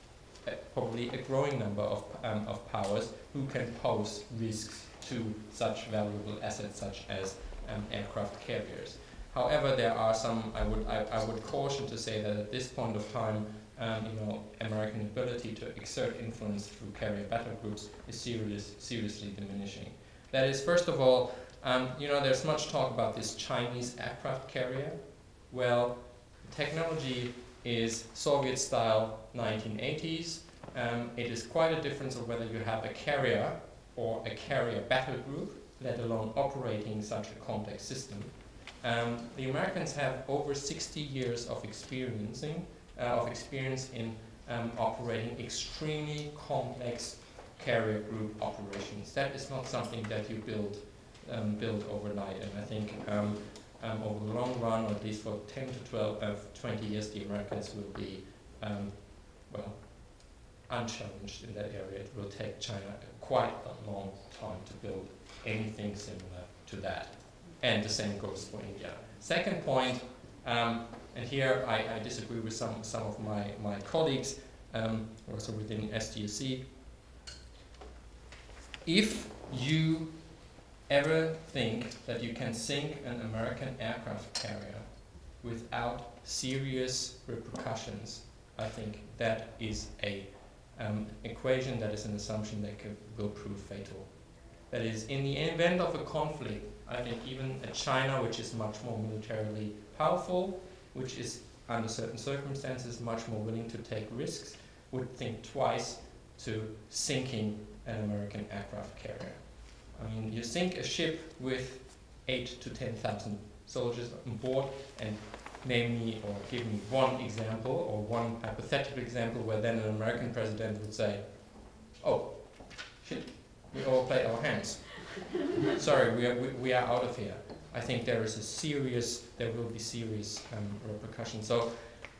uh, probably a growing number of, um, of powers who can pose risks to such valuable assets such as um, aircraft carriers. However, there are some, I would, I, I would caution to say that at this point of time, um, you know, American ability to exert influence through carrier battle groups is serious, seriously diminishing. That is, first of all, um, you know, there's much talk about this Chinese aircraft carrier. Well, technology is Soviet-style nineteen eighties. Um, it is quite a difference of whether you have a carrier or a carrier battle group, let alone operating such a complex system. Um, the Americans have over sixty years of experiencing, uh, of experience in um, operating extremely complex carrier group operations. That is not something that you build um, build overnight, and I think um, um, over the long run, or at least for ten to twelve, uh, twenty years, the Americans will be, um, well, unchallenged in that area. It will take China quite a long time to build anything similar to that. And the same goes for India. Second point, um, and here I, I disagree with some, some of my, my colleagues, um, also within S D S C. If you ever think that you can sink an American aircraft carrier without serious repercussions, I think that is a um, equation, that is an assumption that could, will prove fatal. That is, in the event of a conflict, I think even a China, which is much more militarily powerful, which is under certain circumstances much more willing to take risks, would think twice to sinking an American aircraft carrier. I mean, you sink a ship with eight to ten thousand soldiers on board, and name me or give me one example or one hypothetical example where then an American president would say, "Oh, shit, we overplayed our hands. Sorry, we are, we, we are out of here." I think there is a serious, there will be serious um, repercussions. So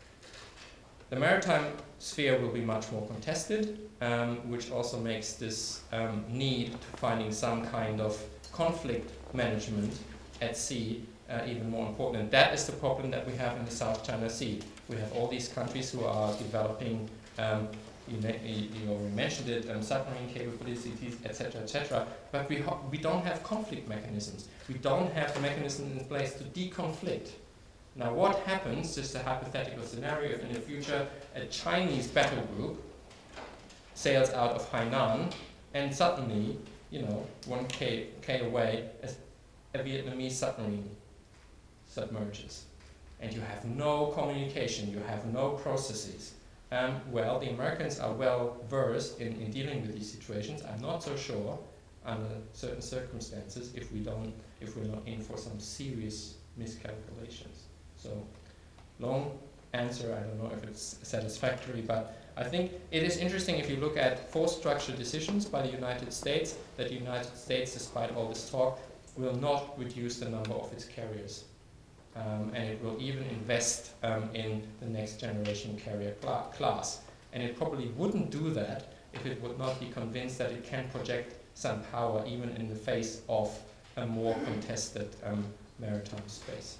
the maritime sphere will be much more contested, um, which also makes this um, need to finding some kind of conflict management at sea uh, even more important. And that is the problem that we have in the South China Sea. We have all these countries who are developing um, You, you already mentioned it, um, submarine capabilities, et cetera, et cetera. But we, we don't have conflict mechanisms. We don't have the mechanism in place to deconflict. Now, what happens, just a hypothetical scenario, if in the future a Chinese battle group sails out of Hainan and suddenly, you know, one K, K away, a Vietnamese submarine submerges. And you have no communication, you have no processes. Um, well, the Americans are well versed in, in dealing with these situations. I'm not so sure under certain circumstances if we don't, if we're not in for some serious miscalculations. So, long answer, I don't know if it's satisfactory, but I think it is interesting if you look at force structure decisions by the United States, that the United States, despite all this talk, will not reduce the number of its carriers. Um, and it will even invest um, in the next generation carrier cl class. And it probably wouldn't do that if it would not be convinced that it can project some power even in the face of a more contested um, maritime space.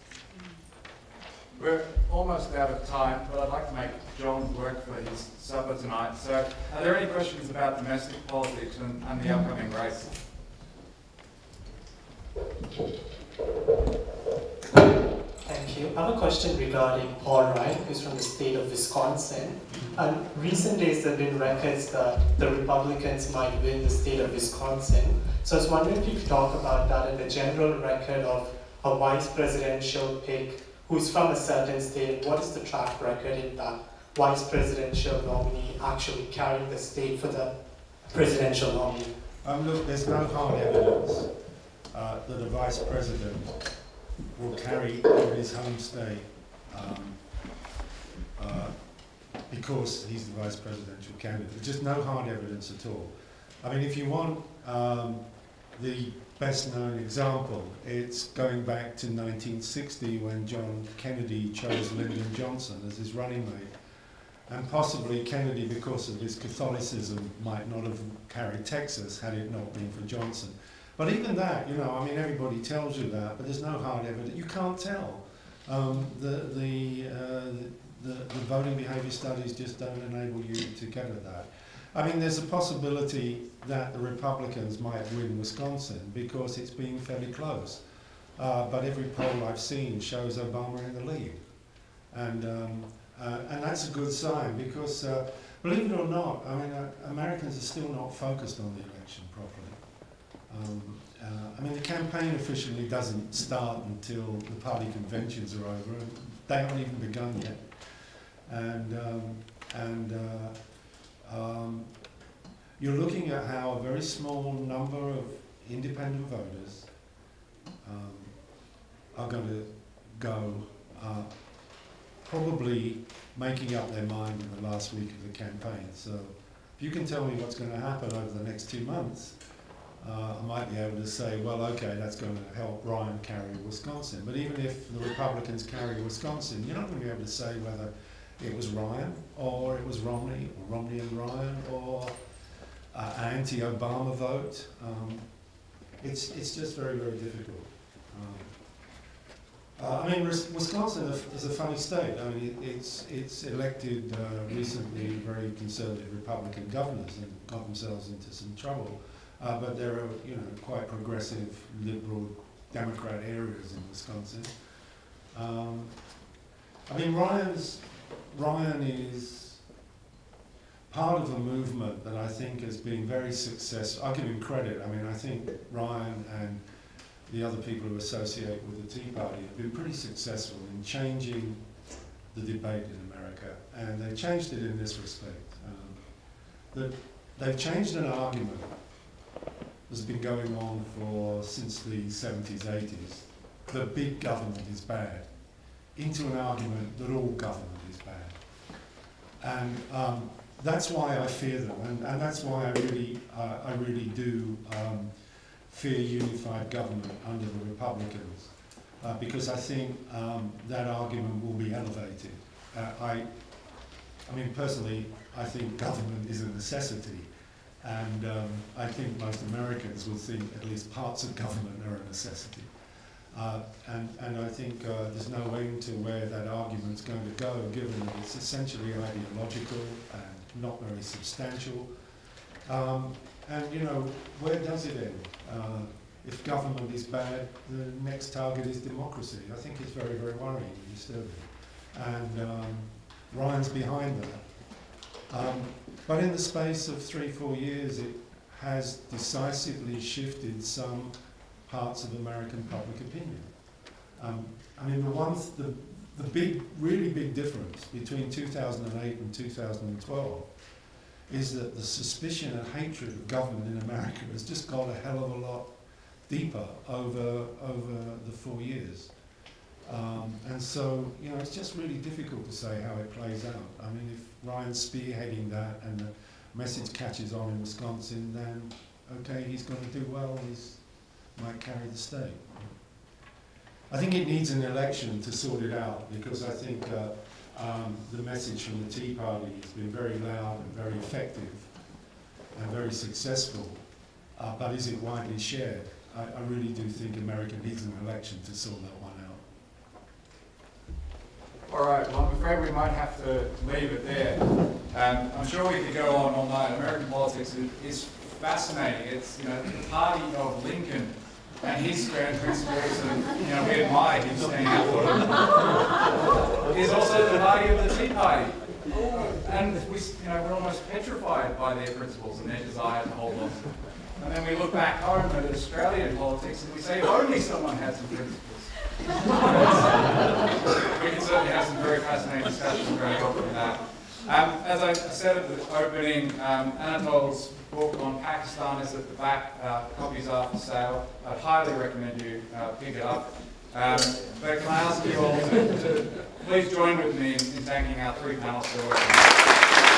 We're almost out of time, but I'd like to make John work for his supper tonight. So are there any questions about domestic politics and, and the upcoming race? Thank you. I have a question regarding Paul Ryan, who's from the state of Wisconsin. Um, recent days there have been records that the Republicans might win the state of Wisconsin. So I was wondering if you could talk about that and the general record of a vice presidential pick who's from a certain state. What is the track record in that vice presidential nominee actually carrying the state for the presidential nominee? Um, look, there's no hard evidence uh, that a vice president will carry in his home state um, uh, because he's the vice presidential candidate. There's just no hard evidence at all. I mean, if you want um, the best known example, it's going back to nineteen sixty when John Kennedy chose Lyndon Johnson as his running mate. And possibly Kennedy, because of his Catholicism, might not have carried Texas had it not been for Johnson. But even that, you know, I mean, everybody tells you that, but there's no hard evidence. You can't tell. Um, the, the, uh, the, the voting behaviour studies just don't enable you to get at that. I mean, there's a possibility that the Republicans might win Wisconsin because it's been fairly close. Uh, but every poll I've seen shows Obama in the lead. And, um, uh, and that's a good sign because, uh, believe it or not, I mean, uh, Americans are still not focused on the election properly. Um, uh, I mean, the campaign officially doesn't start until the party conventions are over, and they haven't even begun yet. And, um, and uh, um, you're looking at how a very small number of independent voters um, are going to go, uh, probably making up their mind in the last week of the campaign. So if you can tell me what's going to happen over the next two months, uh, I might be able to say, well, okay, that's going to help Ryan carry Wisconsin. But even if the Republicans carry Wisconsin, you're not going to be able to say whether it was Ryan, or it was Romney, or Romney and Ryan, or uh, an anti-Obama vote. Um, it's, it's just very, very difficult. Um, uh, I mean, Wisconsin is a funny state. I mean, it, it's, it's elected uh, recently very conservative Republican governors and got themselves into some trouble. Uh, but there are, you know, quite progressive, liberal, Democrat areas in Wisconsin. Um, I mean, Ryan's, Ryan is part of a movement that I think has been very successful. I'll give him credit. I mean, I think Ryan and the other people who associate with the Tea Party have been pretty successful in changing the debate in America. And they've changed it in this respect. Um, that they've changed an argument that's been going on for since the seventies, eighties, that big government is bad, into an argument that all government is bad. And um, that's why I fear them, and, and that's why I really, uh, I really do um, fear unified government under the Republicans, uh, because I think um, that argument will be elevated. Uh, I, I mean, personally, I think government is a necessity. And um, I think most Americans would think at least parts of government are a necessity. Uh, and, and I think uh, there's no end to where that argument's going to go, given that it's essentially ideological and not very substantial. Um, and, you know, where does it end? Uh, if government is bad, the next target is democracy. I think it's very, very worrying and disturbing. And um, Ryan's behind that. Um, But in the space of three, four years, it has decisively shifted some parts of American public opinion. Um, I mean, the one, th the, the big, really big difference between two thousand eight and two thousand twelve is that the suspicion and hatred of government in America has just got a hell of a lot deeper over, over the four years. Um, and so, you know, it's just really difficult to say how it plays out. I mean, if Ryan's spearheading that and the message catches on in Wisconsin, then, okay, he's going to do well, he might carry the state. I think it needs an election to sort it out, because I think uh, um, the message from the Tea Party has been very loud and very effective and very successful, uh, but is it widely shared? I, I really do think America needs an election to sort that one out. All right, well, I'm afraid we might have to leave it there. Um, I'm sure we could go on all night. American politics is, is fascinating. It's, you know, the party of Lincoln and his grand principles, and, you know, we admire him standing up for them. Is also the party of the Tea Party. And we, you know, we're almost petrified by their principles and their desire to hold on to them. And then we look back home at Australian politics and we say, if only someone had some principles. We can certainly have some very fascinating discussions going on from that. Um, as I said at the opening, um, Anatol's book on Pakistan is at the back. Uh, copies are for sale. I'd highly recommend you uh, pick it up. Um, but can I ask you all to, to please join with me in, in thanking our three panelists for working.